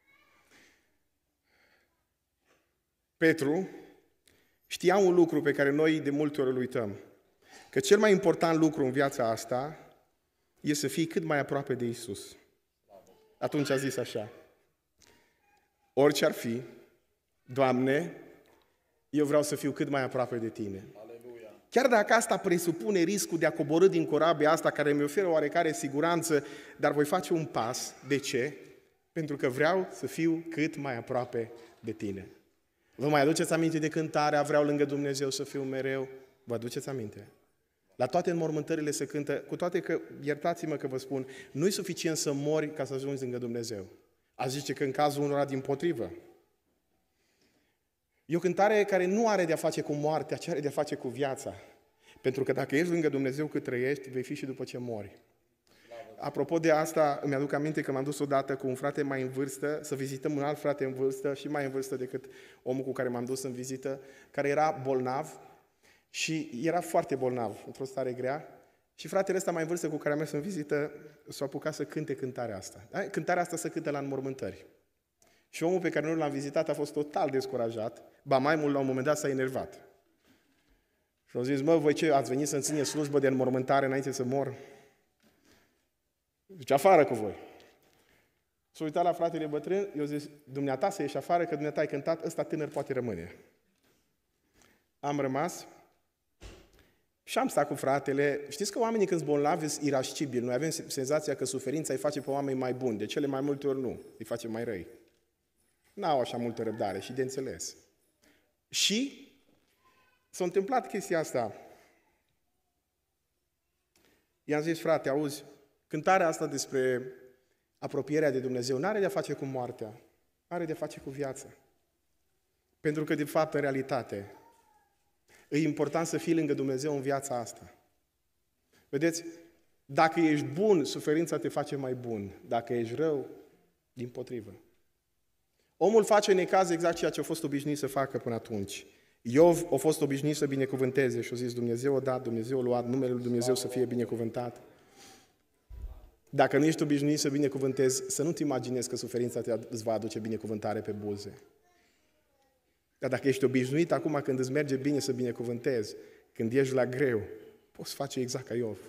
Petru știa un lucru pe care noi de multe ori îl uităm, că cel mai important lucru în viața asta e să fii cât mai aproape de Iisus. Atunci a zis așa, orice ar fi, Doamne, eu vreau să fiu cât mai aproape de Tine. Aleluia. Chiar dacă asta presupune riscul de a coborî din corabia asta care mi oferă oarecare siguranță, dar voi face un pas. De ce? Pentru că vreau să fiu cât mai aproape de Tine. Vă mai aduceți aminte de cântarea Vreau lângă Dumnezeu să fiu mereu? Vă aduceți aminte? La toate înmormântările se cântă, cu toate că, iertați-mă că vă spun, nu e suficient să mori ca să ajungi lângă Dumnezeu. Aș zice că în cazul unora dimpotrivă. E o cântare care nu are de-a face cu moartea, ci are de-a face cu viața. Pentru că dacă ești lângă Dumnezeu cât trăiești, vei fi și după ce mori. Apropo de asta, îmi aduc aminte că m-am dus odată cu un frate mai în vârstă, să vizităm un alt frate în vârstă și mai în vârstă decât omul cu care m-am dus în vizită, care era bolnav și era foarte bolnav, într-o stare grea. Și fratele ăsta mai în vârstă cu care am mers în vizită s-a apucat să cânte cântarea asta. Da? Cântarea asta se cântă la înmormântări. Și omul pe care noi l-am vizitat a fost total descurajat, ba mai mult la un moment dat s-a enervat. Și au zis, mă, voi ce, ați venit să-mi ține slujbă de înmormântare înainte să mor? Zice, afară cu voi. S-a uitat la fratele bătrân, i-a zis, dumneata să ieși afară, că dumneata ai cântat, ăsta tânăr poate rămâne. Am rămas și am stat cu fratele. Știți că oamenii când sunt bolnavi sunt irascibili. Noi avem senzația că suferința îi face pe oameni mai buni. De cele mai multe ori nu. Îi face mai răi. N-au așa multă răbdare și de înțeles. Și s-a întâmplat chestia asta. I-am zis, frate, auzi, cântarea asta despre apropierea de Dumnezeu nu are de-a face cu moartea, are de-a face cu viața. Pentru că, de fapt, în realitate, e important să fii lângă Dumnezeu în viața asta. Vedeți, dacă ești bun, suferința te face mai bun. Dacă ești rău, dimpotrivă. Omul face în necaz exact ceea ce a fost obișnuit să facă până atunci. Iov a fost obișnuit să binecuvânteze și a zis, Dumnezeu a dat, Dumnezeu a luat, numele lui Dumnezeu să fie binecuvântat. Dacă nu ești obișnuit să binecuvântezi, să nu-ți imaginezi că suferința te îți va aduce binecuvântare pe buze. Dar dacă ești obișnuit acum când îți merge bine să binecuvântezi, când ești la greu, poți face exact ca Iov.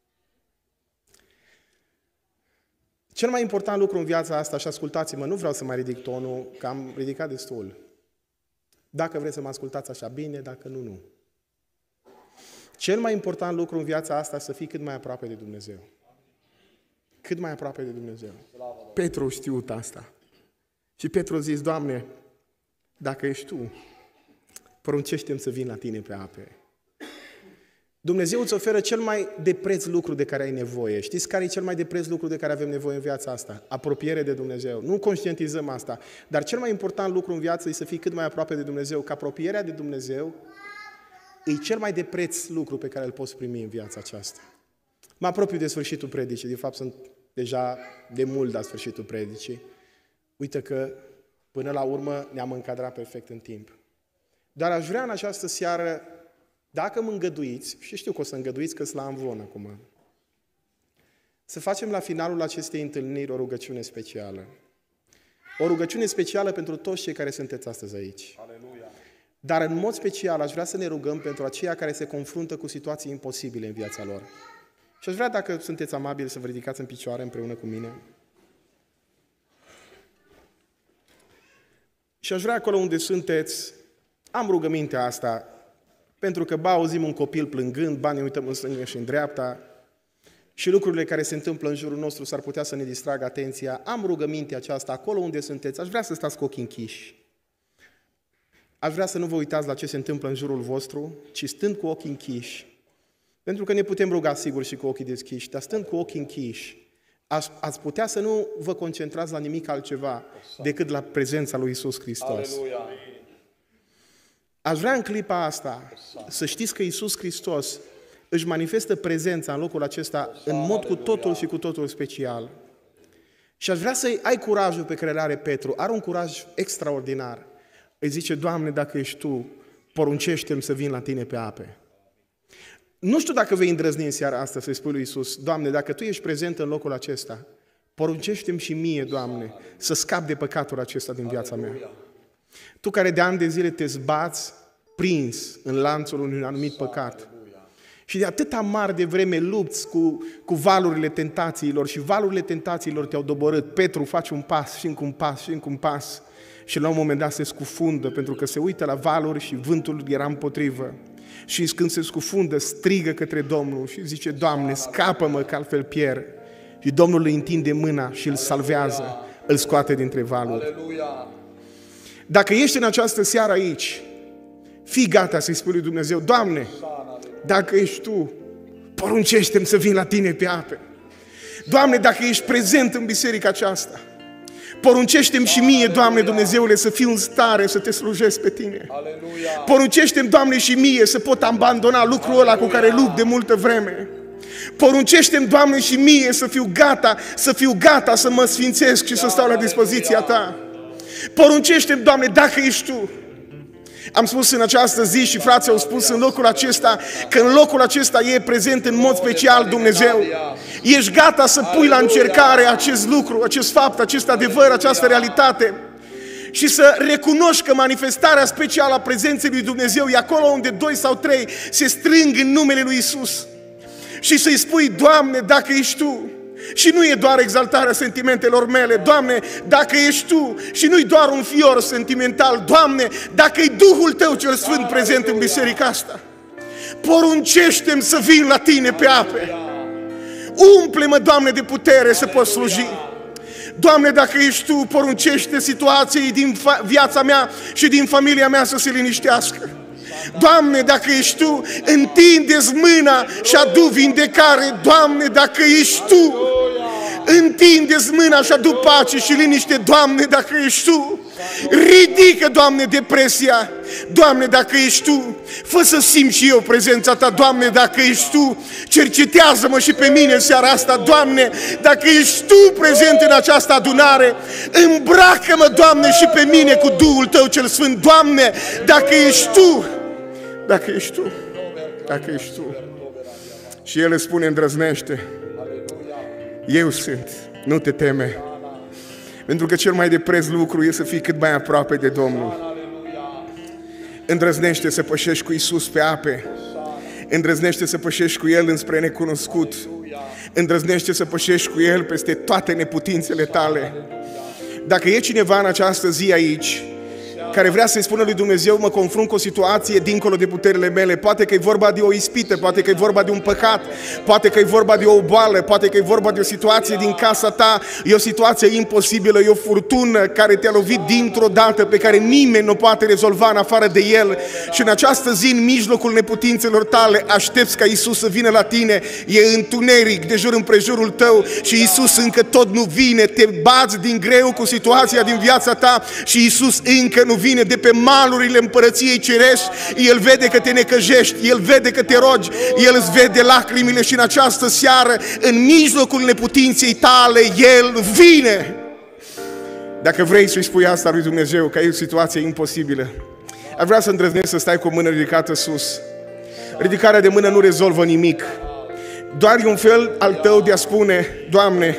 Cel mai important lucru în viața asta, și ascultați-mă, nu vreau să mai ridic tonul, că am ridicat destul. Dacă vreți să mă ascultați așa bine, dacă nu, nu. Cel mai important lucru în viața asta, să fii cât mai aproape de Dumnezeu. Cât mai aproape de Dumnezeu. Petru a știut asta. Și Petru a zis, Doamne, dacă ești Tu, poruncește-mi să vin la Tine pe ape. Dumnezeu îți oferă cel mai de preț lucru de care ai nevoie. Știți care e cel mai de preț lucru de care avem nevoie în viața asta? Apropiere de Dumnezeu. Nu conștientizăm asta. Dar cel mai important lucru în viață e să fii cât mai aproape de Dumnezeu. Că apropierea de Dumnezeu e cel mai de preț lucru pe care îl poți primi în viața aceasta. Mă apropiu de sfârșitul predicii. De fapt, sunt deja de mult la sfârșitul predicii. Uite că până la urmă ne-am încadrat perfect în timp. Dar aș vrea în această seară, dacă mă îngăduiți, și știu că o să îngăduiți că sunt la amvon acum, să facem la finalul acestei întâlniri o rugăciune specială. O rugăciune specială pentru toți cei care sunteți astăzi aici. Aleluia. Dar în mod special aș vrea să ne rugăm pentru aceia care se confruntă cu situații imposibile în viața lor. Și aș vrea, dacă sunteți amabili, să vă ridicați în picioare împreună cu mine. Și aș vrea acolo unde sunteți, am rugămintea asta, pentru că ba auzim un copil plângând, ba ne uităm în stânga și în dreapta și lucrurile care se întâmplă în jurul nostru s-ar putea să ne distragă atenția. Am rugămintea aceasta acolo unde sunteți. Aș vrea să stați cu ochii închiși. Aș vrea să nu vă uitați la ce se întâmplă în jurul vostru, ci stând cu ochii închiși. Pentru că ne putem ruga sigur și cu ochii deschiși, dar stând cu ochii închiși, ați, ați putea să nu vă concentrați la nimic altceva decât la prezența lui Iisus Hristos. Aleluia. Aș vrea în clipa asta să știți că Iisus Hristos își manifestă prezența în locul acesta în mod cu totul și cu totul special. Și aș vrea să ai curajul pe care îl are Petru. Are un curaj extraordinar. Îi zice, Doamne, dacă ești Tu, poruncește-mi să vin la Tine pe ape. Nu știu dacă vei îndrăzni în seara asta să-i spui lui Iisus, Doamne, dacă Tu ești prezent în locul acesta, poruncește-mi și mie, Doamne, să scap de păcatul acesta din viața mea. Tu care de ani de zile te zbați prins în lanțul unui anumit păcat și de atâta mari de vreme lupți cu, cu valurile tentațiilor și valurile tentațiilor te-au doborât. Petru face un pas și încă un pas și încă un pas și la un moment dat se scufundă pentru că se uită la valuri și vântul era împotrivă. Și când se scufundă, strigă către Domnul și zice, Doamne, scapă-mă că altfel pierd. Și Domnul îi întinde mâna și îl salvează, îl scoate dintre valuri. Aleluia. Dacă ești în această seară aici, fii gata să-i spui lui Dumnezeu, Doamne, dacă ești Tu, poruncește-mi să vin la Tine pe ape. Doamne, dacă ești prezent în biserica aceasta, poruncește-mi și mie, Doamne Dumnezeule, să fiu în stare să Te slujesc pe Tine. Aleluia. Poruncește-mi, Doamne, și mie să pot abandona lucrul ăla cu care lupt de multă vreme. Poruncește-mi, Doamne, și mie să fiu gata, să fiu gata să mă sfințesc și să stau la dispoziția Ta. Poruncește-mi, Doamne, dacă ești Tu. Am spus în această zi și frații au spus în locul acesta că în locul acesta e prezent în mod special Dumnezeu. Ești gata să pui la încercare acest lucru, acest fapt, acest adevăr, această realitate și să recunoști că manifestarea specială a prezenței lui Dumnezeu e acolo unde doi sau trei se strâng în numele lui Iisus și să-i spui, Doamne, dacă ești Tu. Și nu e doar exaltarea sentimentelor mele, Doamne, dacă ești Tu, și nu e doar un fior sentimental, Doamne, dacă e Duhul Tău cel Sfânt prezent în biserica asta, poruncește-mi să vin la Tine pe ape. Umple-mă, Doamne, de putere să pot sluji. Doamne, dacă ești Tu, poruncește situației din viața mea și din familia mea să se liniștească. Doamne, dacă ești Tu, întinde-ți mâna și adu vindecare. Doamne, dacă ești Tu, întinde-ți mâna și adu pace și liniște. Doamne, dacă ești Tu, ridică, Doamne, depresia. Doamne, dacă ești Tu, fă să simt și eu prezența Ta. Doamne, dacă ești Tu, cercetează-mă și pe mine în seara asta. Doamne, dacă ești Tu prezent în această adunare, îmbracă-mă, Doamne, și pe mine cu Duhul Tău cel Sfânt. Doamne, dacă ești Tu, dacă ești Tu, dacă ești Tu. Și El îți spune, îndrăznește, eu sunt, nu te teme. Pentru că cel mai de preț lucru e să fii cât mai aproape de Domnul. Îndrăznește să pășești cu Iisus pe ape. Îndrăznește să pășești cu El înspre necunoscut. Îndrăznește să pășești cu El peste toate neputințele tale. Dacă e cineva în această zi aici care vrea să-i spună lui Dumnezeu, mă confrunt cu o situație dincolo de puterile mele, poate că e vorba de o ispită, poate că e vorba de un păcat, poate că e vorba de o boală, poate că e vorba de o situație din casa ta, e o situație imposibilă, e o furtună care te-a lovit dintr-o dată, pe care nimeni nu poate rezolva în afară de El, și în această zi, în mijlocul neputințelor tale, aștepți ca Iisus să vină la tine, e întuneric de jur împrejurul tău și Iisus încă tot nu vine, te bați din greu cu situația din viața ta și Iisus încă nu vine de pe malurile împărăției cerești. El vede că te necăjești, El vede că te rogi, El îți vede lacrimile și în această seară, în mijlocul neputinței tale, El vine. Dacă vrei să-i spui asta lui Dumnezeu, că e o situație imposibilă, aș vrea să îndrăznesc să stai cu o mână ridicată sus. Ridicarea de mână nu rezolvă nimic, doar e un fel al tău de a spune, Doamne,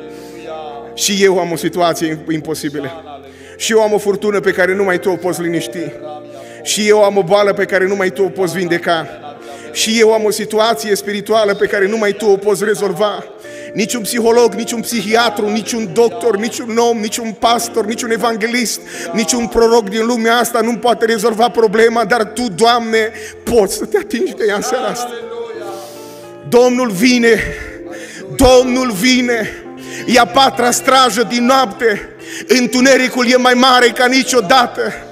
și eu am o situație imposibilă. Și eu am o furtună pe care numai Tu o poți liniști. Și eu am o boală pe care numai Tu o poți vindeca. Și eu am o situație spirituală pe care numai Tu o poți rezolva. Niciun psiholog, niciun psihiatru, niciun doctor, niciun om, niciun pastor, niciun evanghelist, niciun proroc din lumea asta nu poate rezolva problema, dar Tu, Doamne, poți să te atingi de ea în seara asta. Domnul vine, Domnul vine, e a patra strajă din noapte. Întunericul e mai mare ca niciodată.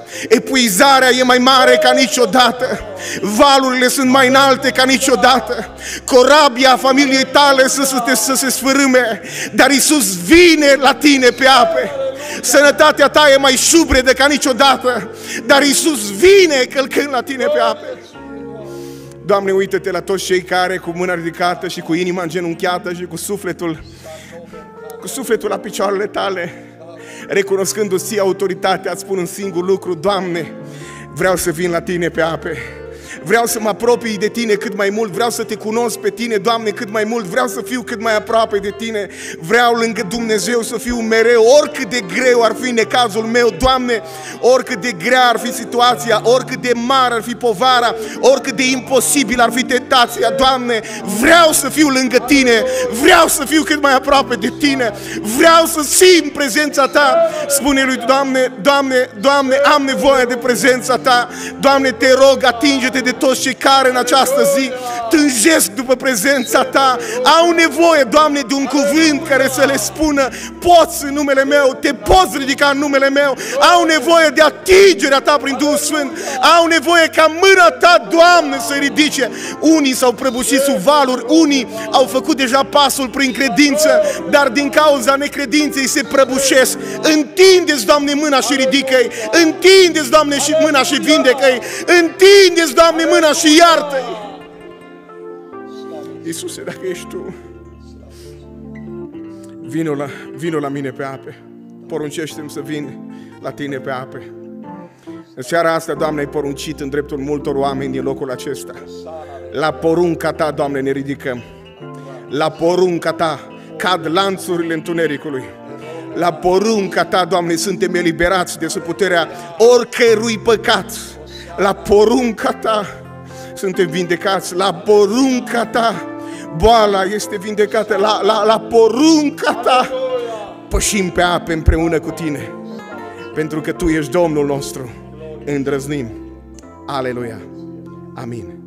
Epuizarea e mai mare ca niciodată. Valurile sunt mai înalte ca niciodată. Corabia familiei tale să, să, te, să se sfârâme. Dar Iisus vine la tine pe ape. Sănătatea ta e mai șubredă ca niciodată. Dar Iisus vine călcând la tine pe ape. Doamne, uită-te la toți cei care cu mâna ridicată și cu inima îngenunchiată și cu sufletul, cu sufletul la picioarele tale, recunoscându-ți ție autoritatea, îți spun un singur lucru: Doamne, vreau să vin la tine pe ape. Vreau să mă apropii de tine cât mai mult, vreau să te cunosc pe tine, Doamne, cât mai mult, vreau să fiu cât mai aproape de tine, vreau lângă Dumnezeu să fiu mereu, oricât de greu ar fi necazul meu, Doamne, oricât de grea ar fi situația, oricât de mare ar fi povara, oricât de imposibil ar fi tentația, Doamne, vreau să fiu lângă tine, vreau să fiu cât mai aproape de tine, vreau să simt prezența ta. Spune lui: Doamne, Doamne, Doamne, am nevoie de prezența ta, Doamne, te rog, atinge-te de toți cei care în această zi tânjesc după prezența ta, au nevoie, Doamne, de un cuvânt care să le spună: poți în numele meu, te poți ridica în numele meu, au nevoie de atingerea ta prin Duhul Sfânt, au nevoie ca mâna ta, Doamne, să ridice. Unii s-au prăbușit sub valuri, unii au făcut deja pasul prin credință, dar din cauza necredinței se prăbușesc. Întindeți, Doamne, mâna și ridică-i, întindeți, Doamne, și mâna și vindecă-i, întindeți, Doamne, mâna și iartă-i. Iisuse, dacă ești Tu, vino la, vino la mine pe ape. Poruncește-mi să vin la Tine pe ape. În seara asta, Doamne, ai poruncit în dreptul multor oameni din locul acesta. La porunca Ta, Doamne, ne ridicăm. La porunca Ta cad lanțurile întunericului. La porunca Ta, Doamne, suntem eliberați de sub puterea oricărui păcat. La porunca Ta suntem vindecați. La porunca Ta boala este vindecată. La, la, la porunca Ta pășim pe ape împreună cu Tine. Pentru că Tu ești Domnul nostru. Îndrăznim. Aleluia. Amin.